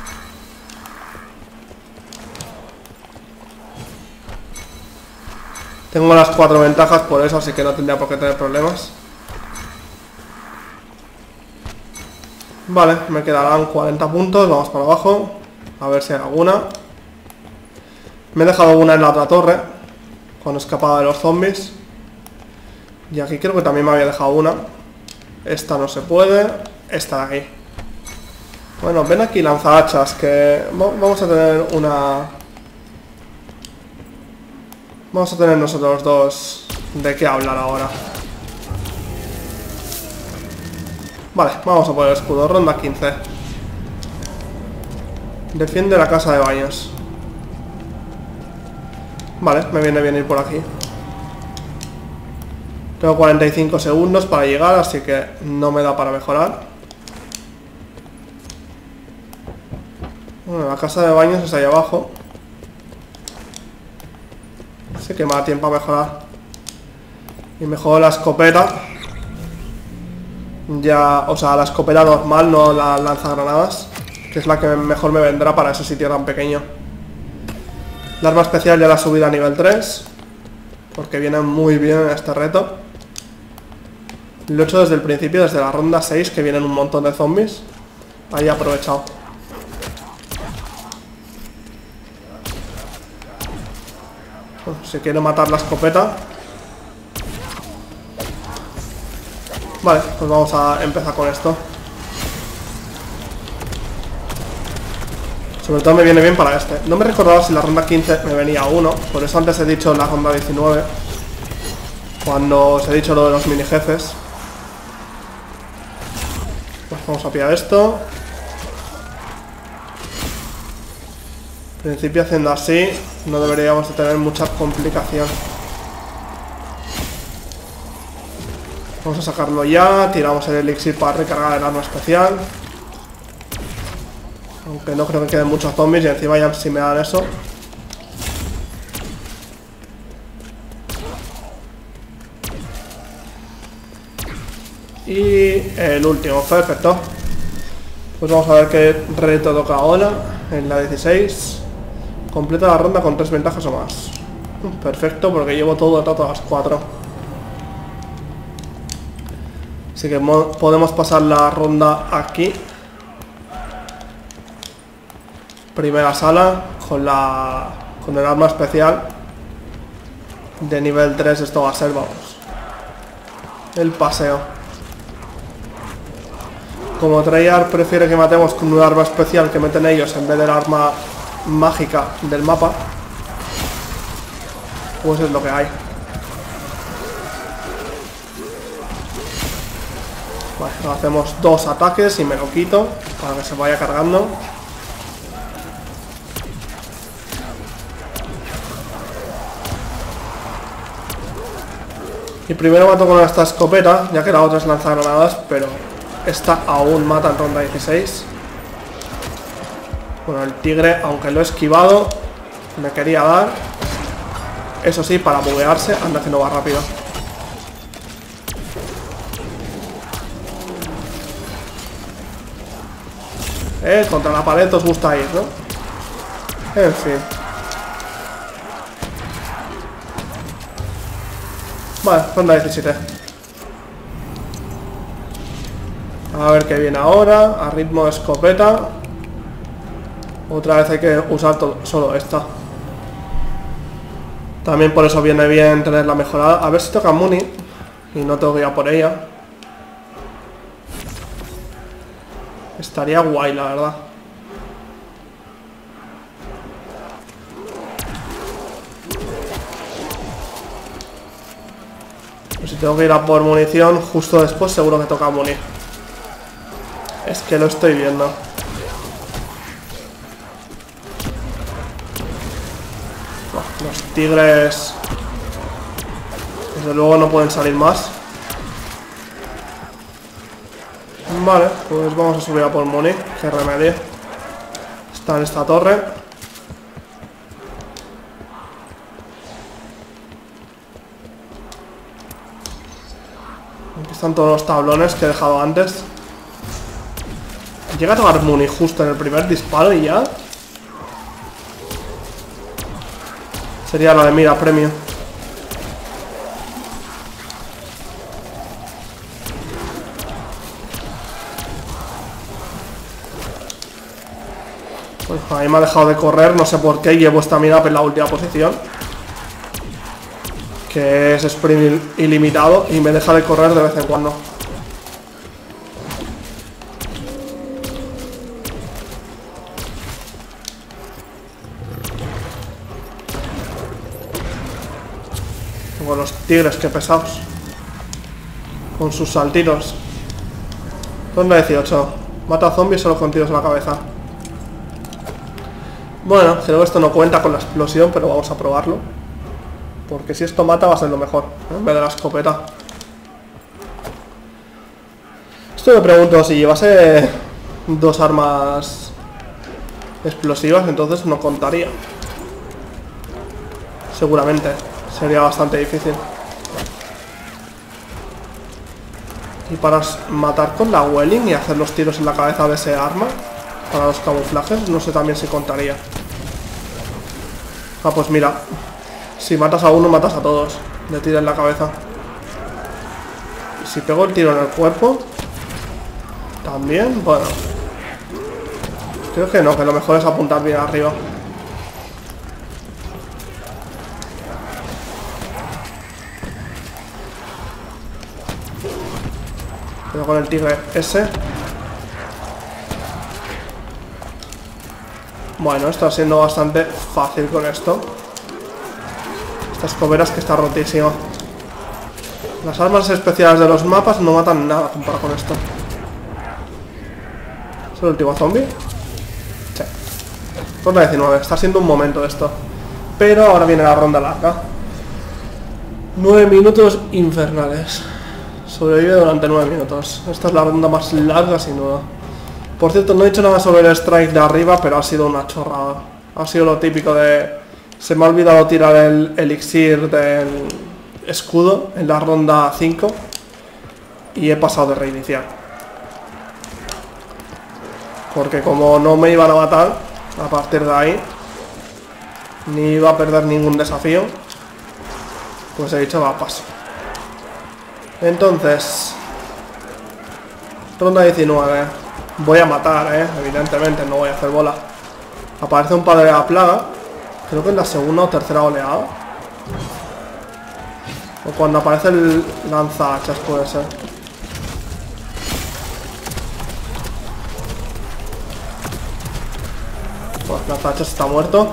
Tengo las cuatro ventajas por eso, así que no tendría por qué tener problemas. Vale, me quedarán cuarenta puntos. Vamos para abajo. A ver si hay alguna. Me he dejado una en la otra torre, cuando escapaba de los zombies. Y aquí creo que también me había dejado una. Esta no se puede. Esta de aquí. Bueno, ven aquí lanzahachas, que vamos a tener una... Vamos a tener nosotros dos de qué hablar ahora. Vale, vamos a poner el escudo. Ronda quince. Defiende la casa de baños. Vale, me viene bien ir por aquí. Tengo cuarenta y cinco segundos para llegar, así que no me da para mejorar. Bueno, la casa de baños es ahí abajo. Así que me da tiempo a mejorar. Y mejoro la escopeta. Ya, o sea, la escopeta normal, no la lanzagranadas, que es la que mejor me vendrá para ese sitio tan pequeño. La arma especial ya la he subido a nivel tres, porque viene muy bien en este reto. Lo he hecho desde el principio, desde la ronda seis, que vienen un montón de zombies. Ahí he aprovechado. Bueno, si quiero matar la escopeta. Vale, pues vamos a empezar con esto. Sobre todo me viene bien para este. No me recordaba si la ronda quince me venía uno. Por eso antes he dicho la ronda diecinueve, cuando os he dicho lo de los mini jefes. Pues vamos a pillar esto. En principio, haciendo así, no deberíamos de tener mucha complicación. Vamos a sacarlo ya. Tiramos el elixir para recargar el arma especial. Aunque no creo que queden muchos zombies, y encima ya si me dan eso. Y el último, perfecto. Pues vamos a ver qué reto toca ahora. En la dieciséis. Completa la ronda con tres ventajas o más. Perfecto, porque llevo todo el rato a las cuatro. Así que podemos pasar la ronda aquí. Primera sala con la con el arma especial de nivel tres. Esto va a ser, vamos, el paseo. Como Treyarch prefiere que matemos con un arma especial que meten ellos en vez del arma mágica del mapa, pues es lo que hay. Vale, hacemos dos ataques y me lo quito para que se vaya cargando. Y primero mato con esta escopeta, ya que la otra es lanzagranadas, pero esta aún mata en ronda dieciséis. Bueno, el tigre, aunque lo he esquivado, me quería dar. Eso sí, para buguearse, anda que no va rápido. Eh, contra la pared os gusta ir, ¿no? En fin. Vale, ronda diecisiete. A ver qué viene ahora. A ritmo de escopeta. Otra vez hay que usar solo esta. También por eso viene bien tenerla mejorada. A ver si toca Muni y no tengo que ir a por ella. Estaría guay, la verdad. Pues si tengo que ir a por munición, justo después seguro que toca Muni. Es que lo estoy viendo. Los tigres, desde luego, no pueden salir más. Vale, pues vamos a subir a por Muni, que remedie. Está en esta torre. Aquí están todos los tablones que he dejado antes. Llega a tocar Muni justo en el primer disparo y ya. Sería la de mira premio. A mí me ha dejado de correr, no sé por qué. Llevo estamina en la última posición, que es sprint ilimitado, y me deja de correr de vez en cuando. Tengo los tigres, que pesados, con sus saltitos. Ronda dieciocho. Mata zombies solo con tiros en la cabeza. Bueno, creo que esto no cuenta con la explosión, pero vamos a probarlo, porque si esto mata va a ser lo mejor, ¿eh? En vez de la escopeta. Esto me pregunto, si llevase dos armas explosivas, entonces no contaría. Seguramente sería bastante difícil. Y para matar con la Welling y hacer los tiros en la cabeza de ese arma, para los camuflajes, no sé también si contaría. Ah, pues mira, si matas a uno, matas a todos. Le tiro en la cabeza. Y si pego el tiro en el cuerpo, también, bueno. Creo que no, que lo mejor es apuntar bien arriba. Pero con el tigre ese. Bueno, está siendo bastante fácil con esto. Esta escobera es que está rotísima. Las armas especiales de los mapas no matan nada comparado con esto. ¿Es el último zombie? Sí. Ronda diecinueve. Está siendo un momento esto. Pero ahora viene la ronda larga. nueve minutos infernales. Sobrevive durante nueve minutos. Esta es la ronda más larga sin duda. Por cierto, no he dicho nada sobre el strike de arriba, pero ha sido una chorrada. Ha sido lo típico de... Se me ha olvidado tirar el elixir del escudo en la ronda cinco y he pasado de reiniciar. Porque como no me iban a matar a partir de ahí, ni iba a perder ningún desafío, pues he dicho, va, paso. Entonces, ronda diecinueve. Voy a matar, eh, evidentemente, no voy a hacer bola. Aparece un padre de la plaga. Creo que en la segunda o tercera oleada. O cuando aparece el lanzahachas puede ser. Bueno, el lanzahachas está muerto.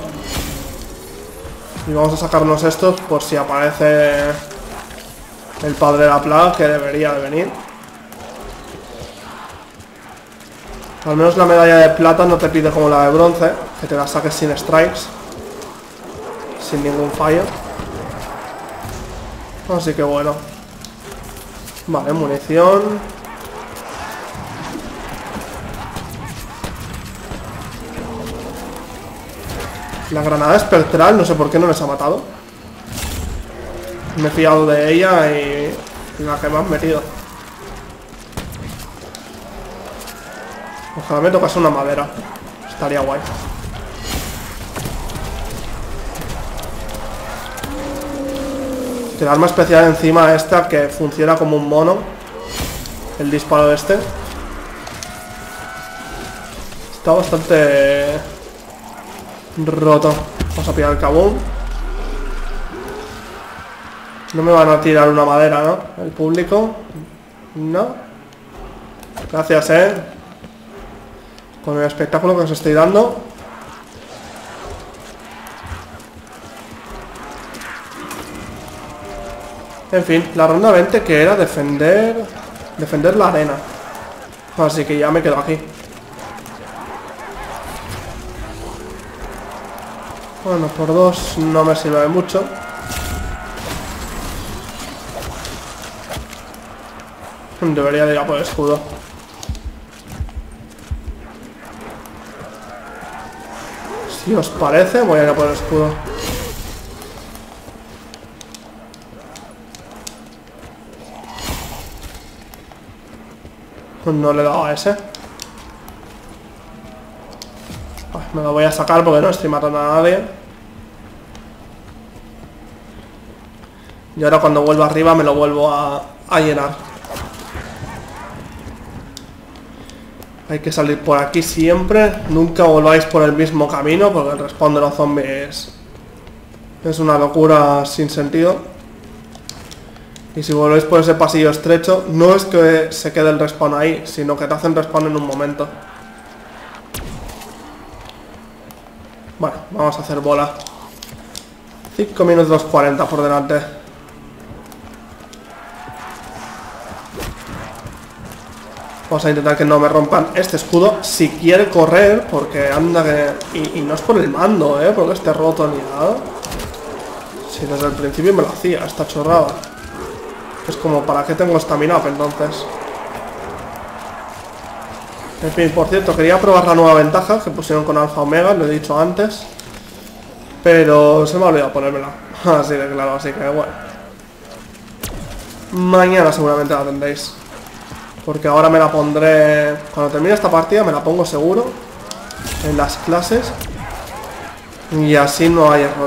Y vamos a sacarnos estos por si aparece el padre de la plaga, que debería de venir. Al menos la medalla de plata no te pide como la de bronce, que te la saques sin strikes, sin ningún fallo. Así que bueno. Vale, munición. La granada espectral, no sé por qué no les ha matado. Me he fiado de ella y la que me han metido. Ojalá me tocase una madera. Estaría guay. El arma especial encima esta, que funciona como un mono. El disparo este está bastante roto. Vamos a pillar el kabum. No me van a tirar una madera, ¿no? El público. No. Gracias, eh. Con el espectáculo que os estoy dando. En fin, la ronda veinte, que era defender... Defender la arena. Así que ya me quedo aquí. Bueno, por dos no me sirve de mucho. Debería de ir a por el escudo. Si os parece, voy a ir a por el escudo. No le he dado a ese. Ay, me lo voy a sacar porque no estoy matando a nadie. Y ahora cuando vuelva arriba me lo vuelvo a, a llenar. Hay que salir por aquí siempre. Nunca volváis por el mismo camino, porque el respawn de los zombies es una locura sin sentido. Y si volvéis por ese pasillo estrecho, no es que se quede el respawn ahí, sino que te hacen respawn en un momento. Bueno, vamos a hacer bola. cinco minutos cuarenta por delante. Vamos a intentar que no me rompan este escudo. Si quiere correr, porque anda que... Y, y no es por el mando, ¿eh? Porque esté roto ni nada. Si desde el principio me lo hacía, esta chorrada. Es como, ¿para qué tengo stamina up entonces? En fin, por cierto, quería probar la nueva ventaja que pusieron con Alfa Omega, lo he dicho antes. Pero se me ha olvidado ponérmela. Así de claro, así que bueno. Mañana seguramente la tendréis. Porque ahora me la pondré... Cuando termine esta partida me la pongo seguro en las clases. Y así no hay error.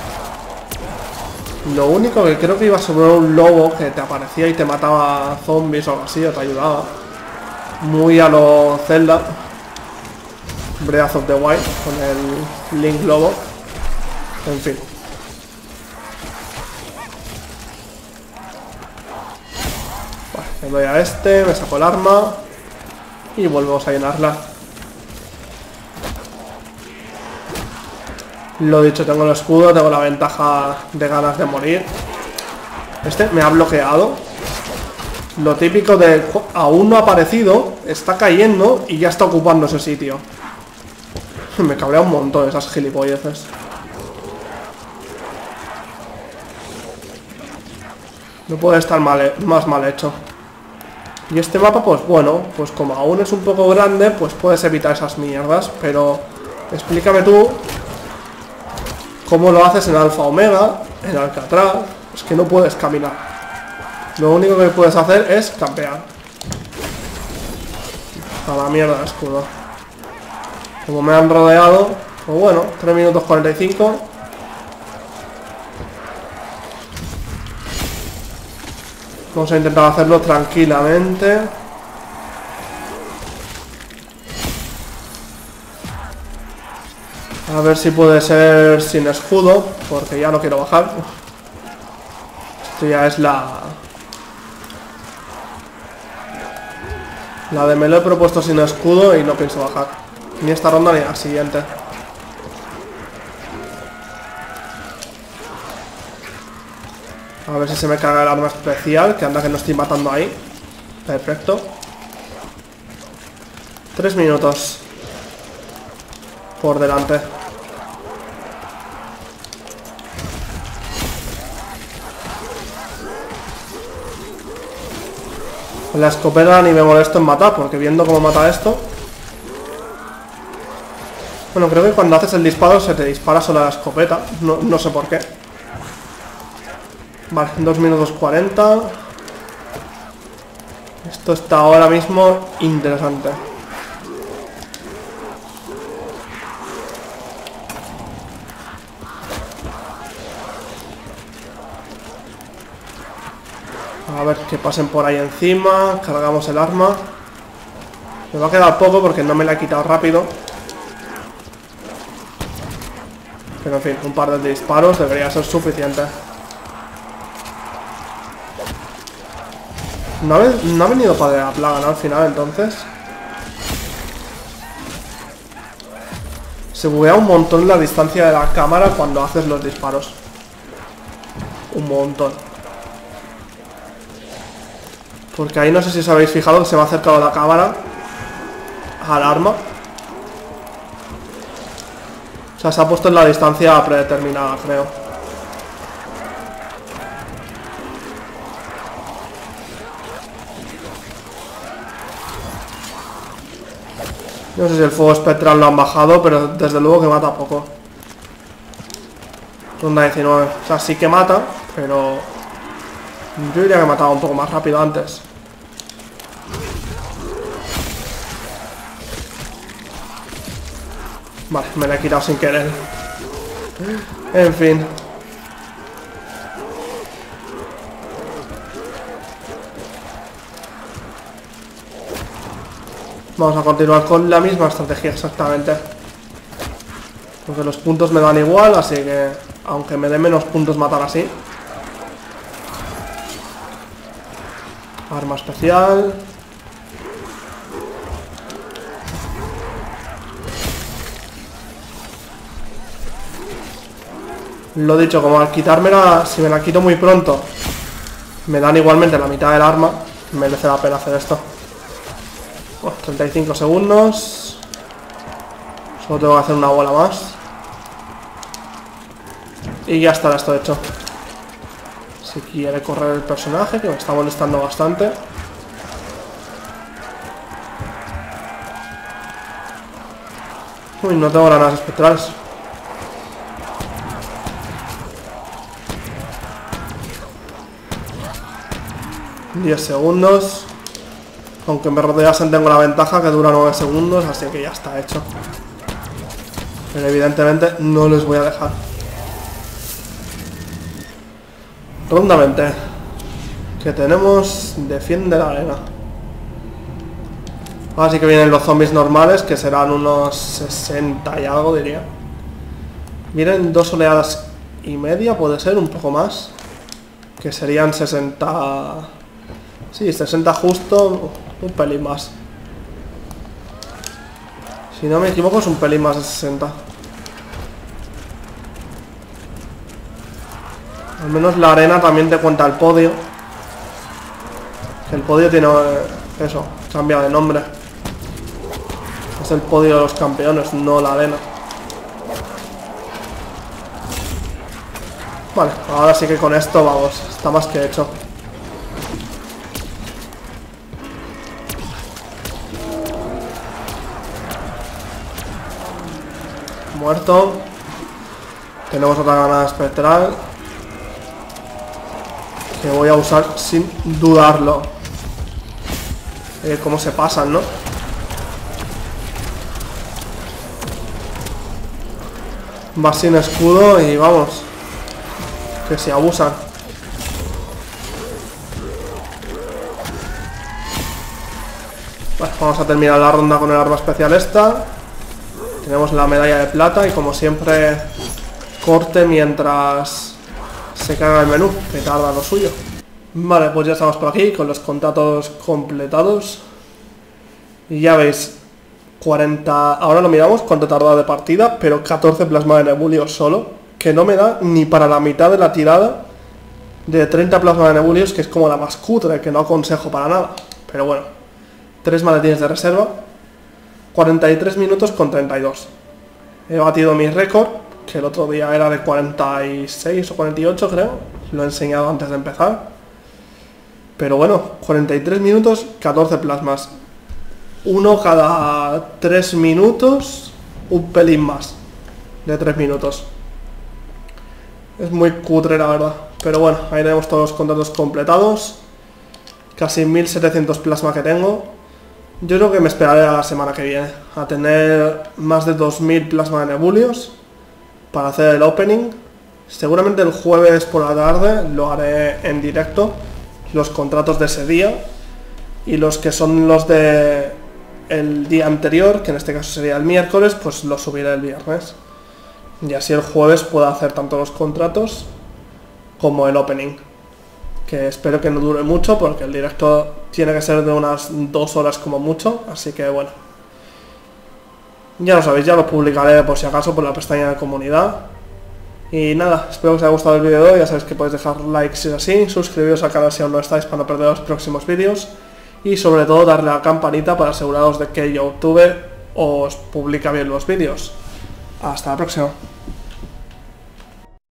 Lo único que creo que iba sobre un lobo que te aparecía y te mataba zombies o algo así, o te ayudaba. Muy a lo Zelda. Breath of the Wild con el Link Lobo. En fin. Vale, le doy a este, me saco el arma y volvemos a llenarla. Lo dicho, tengo el escudo, tengo la ventaja de ganas de morir. Este me ha bloqueado. Lo típico de aún no ha aparecido, está cayendo y ya está ocupando ese sitio. Me cabrea un montón esas gilipolleces. No puede estar mal, más mal hecho. Y este mapa, pues bueno, pues como aún es un poco grande, pues puedes evitar esas mierdas. Pero explícame tú cómo lo haces en Alfa Omega, en Alcatraz. Es que no puedes caminar. Lo único que puedes hacer es campear. A la mierda el escudo. Como me han rodeado, pues bueno, tres minutos cuarenta y cinco. Vamos a intentar hacerlo tranquilamente. A ver si puede ser sin escudo, porque ya no quiero bajar. Esto ya es la... La de me lo he propuesto sin escudo y no pienso bajar. Ni esta ronda ni la siguiente. A ver si se me carga el arma especial, que anda que no estoy matando ahí. Perfecto. Tres minutos por delante. Con la escopeta ni me molesto en matar, porque viendo cómo mata esto... Bueno, creo que cuando haces el disparo se te dispara solo la escopeta. No, no sé por qué. Vale, dos minutos cuarenta. Esto está ahora mismo interesante. A ver que pasen por ahí encima. Cargamos el arma. Me va a quedar poco porque no me la he quitado rápido. Pero en fin, un par de disparos debería ser suficiente. No ha, no ha venido padre de la plaga, ¿no? Al final, entonces. Se buguea un montón la distancia de la cámara cuando haces los disparos. Un montón. Porque ahí no sé si os habéis fijado que se me ha acercado la cámara al arma. O sea, se ha puesto en la distancia predeterminada, creo. No sé si el fuego espectral lo han bajado, pero desde luego que mata poco. Ronda diecinueve. O sea, sí que mata, pero... Yo diría que mataba un poco más rápido antes. Vale, me la he quitado sin querer. En fin. Vamos a continuar con la misma estrategia exactamente. Porque los puntos me dan igual, así que aunque me dé menos puntos matar así. Arma especial. Lo dicho, como al quitármela, si me la quito muy pronto, me dan igualmente la mitad del arma, merece la pena hacer esto. Oh, treinta y cinco segundos. Solo tengo que hacer una bola más. Y ya estará esto hecho. Si quiere correr el personaje, que me está molestando bastante. Uy, no tengo granadas espectrales. diez segundos. Aunque me rodeasen tengo la ventaja que dura nueve segundos, así que ya está hecho. Pero evidentemente no les voy a dejar. Ronda veinte. Que tenemos defiende la arena. Ahora sí que vienen los zombies normales, que serán unos sesenta y algo, diría. Vienen dos oleadas y media, puede ser, un poco más. Que serían sesenta... Sí, sesenta justo, un pelín más. Si no me equivoco es un pelín más de sesenta. Al menos la arena también te cuenta el podio. Que el podio tiene eh, eso, cambia de nombre. Es el podio de los campeones, no la arena. Vale, ahora sí que con esto vamos, está más que hecho. Muerto. Tenemos otra granada espectral que voy a usar sin dudarlo. Eh, cómo se pasan, ¿no? Va sin escudo y vamos, que se abusan. Bueno, vamos a terminar la ronda con el arma especial esta. Tenemos la medalla de plata y como siempre corte mientras se carga el menú, que tarda lo suyo. Vale, pues ya estamos por aquí con los contratos completados. Y ya veis, cuarenta... Ahora lo miramos cuánto tardó de partida, pero catorce plasma de nebulios solo, que no me da ni para la mitad de la tirada de treinta plasma de nebulios, que es como la más cutre, que no aconsejo para nada. Pero bueno, tres maletines de reserva. cuarenta y tres minutos con treinta y dos. He batido mi récord, que el otro día era de cuarenta y seis o cuarenta y ocho creo. Lo he enseñado antes de empezar. Pero bueno, cuarenta y tres minutos, catorce plasmas. Uno cada tres minutos, un pelín más de tres minutos. Es muy cutre la verdad. Pero bueno, ahí tenemos todos los contratos completados. Casi mil setecientos plasma que tengo. Yo creo que me esperaré a la semana que viene a tener más de dos mil plasma de nebulios para hacer el opening. Seguramente el jueves por la tarde lo haré en directo, los contratos de ese día, y los que son los de el día anterior, que en este caso sería el miércoles, pues los subiré el viernes. Y así el jueves puedo hacer tanto los contratos como el opening, que espero que no dure mucho porque el directo tiene que ser de unas dos horas como mucho, así que bueno. Ya lo sabéis, ya lo publicaré por si acaso por la pestaña de comunidad. Y nada, espero que os haya gustado el vídeo de hoy. Ya sabéis que podéis dejar likes si es así, suscribiros al canal si aún no estáis para no perder los próximos vídeos, y sobre todo darle a la campanita para aseguraros de que YouTube os publica bien los vídeos. Hasta la próxima.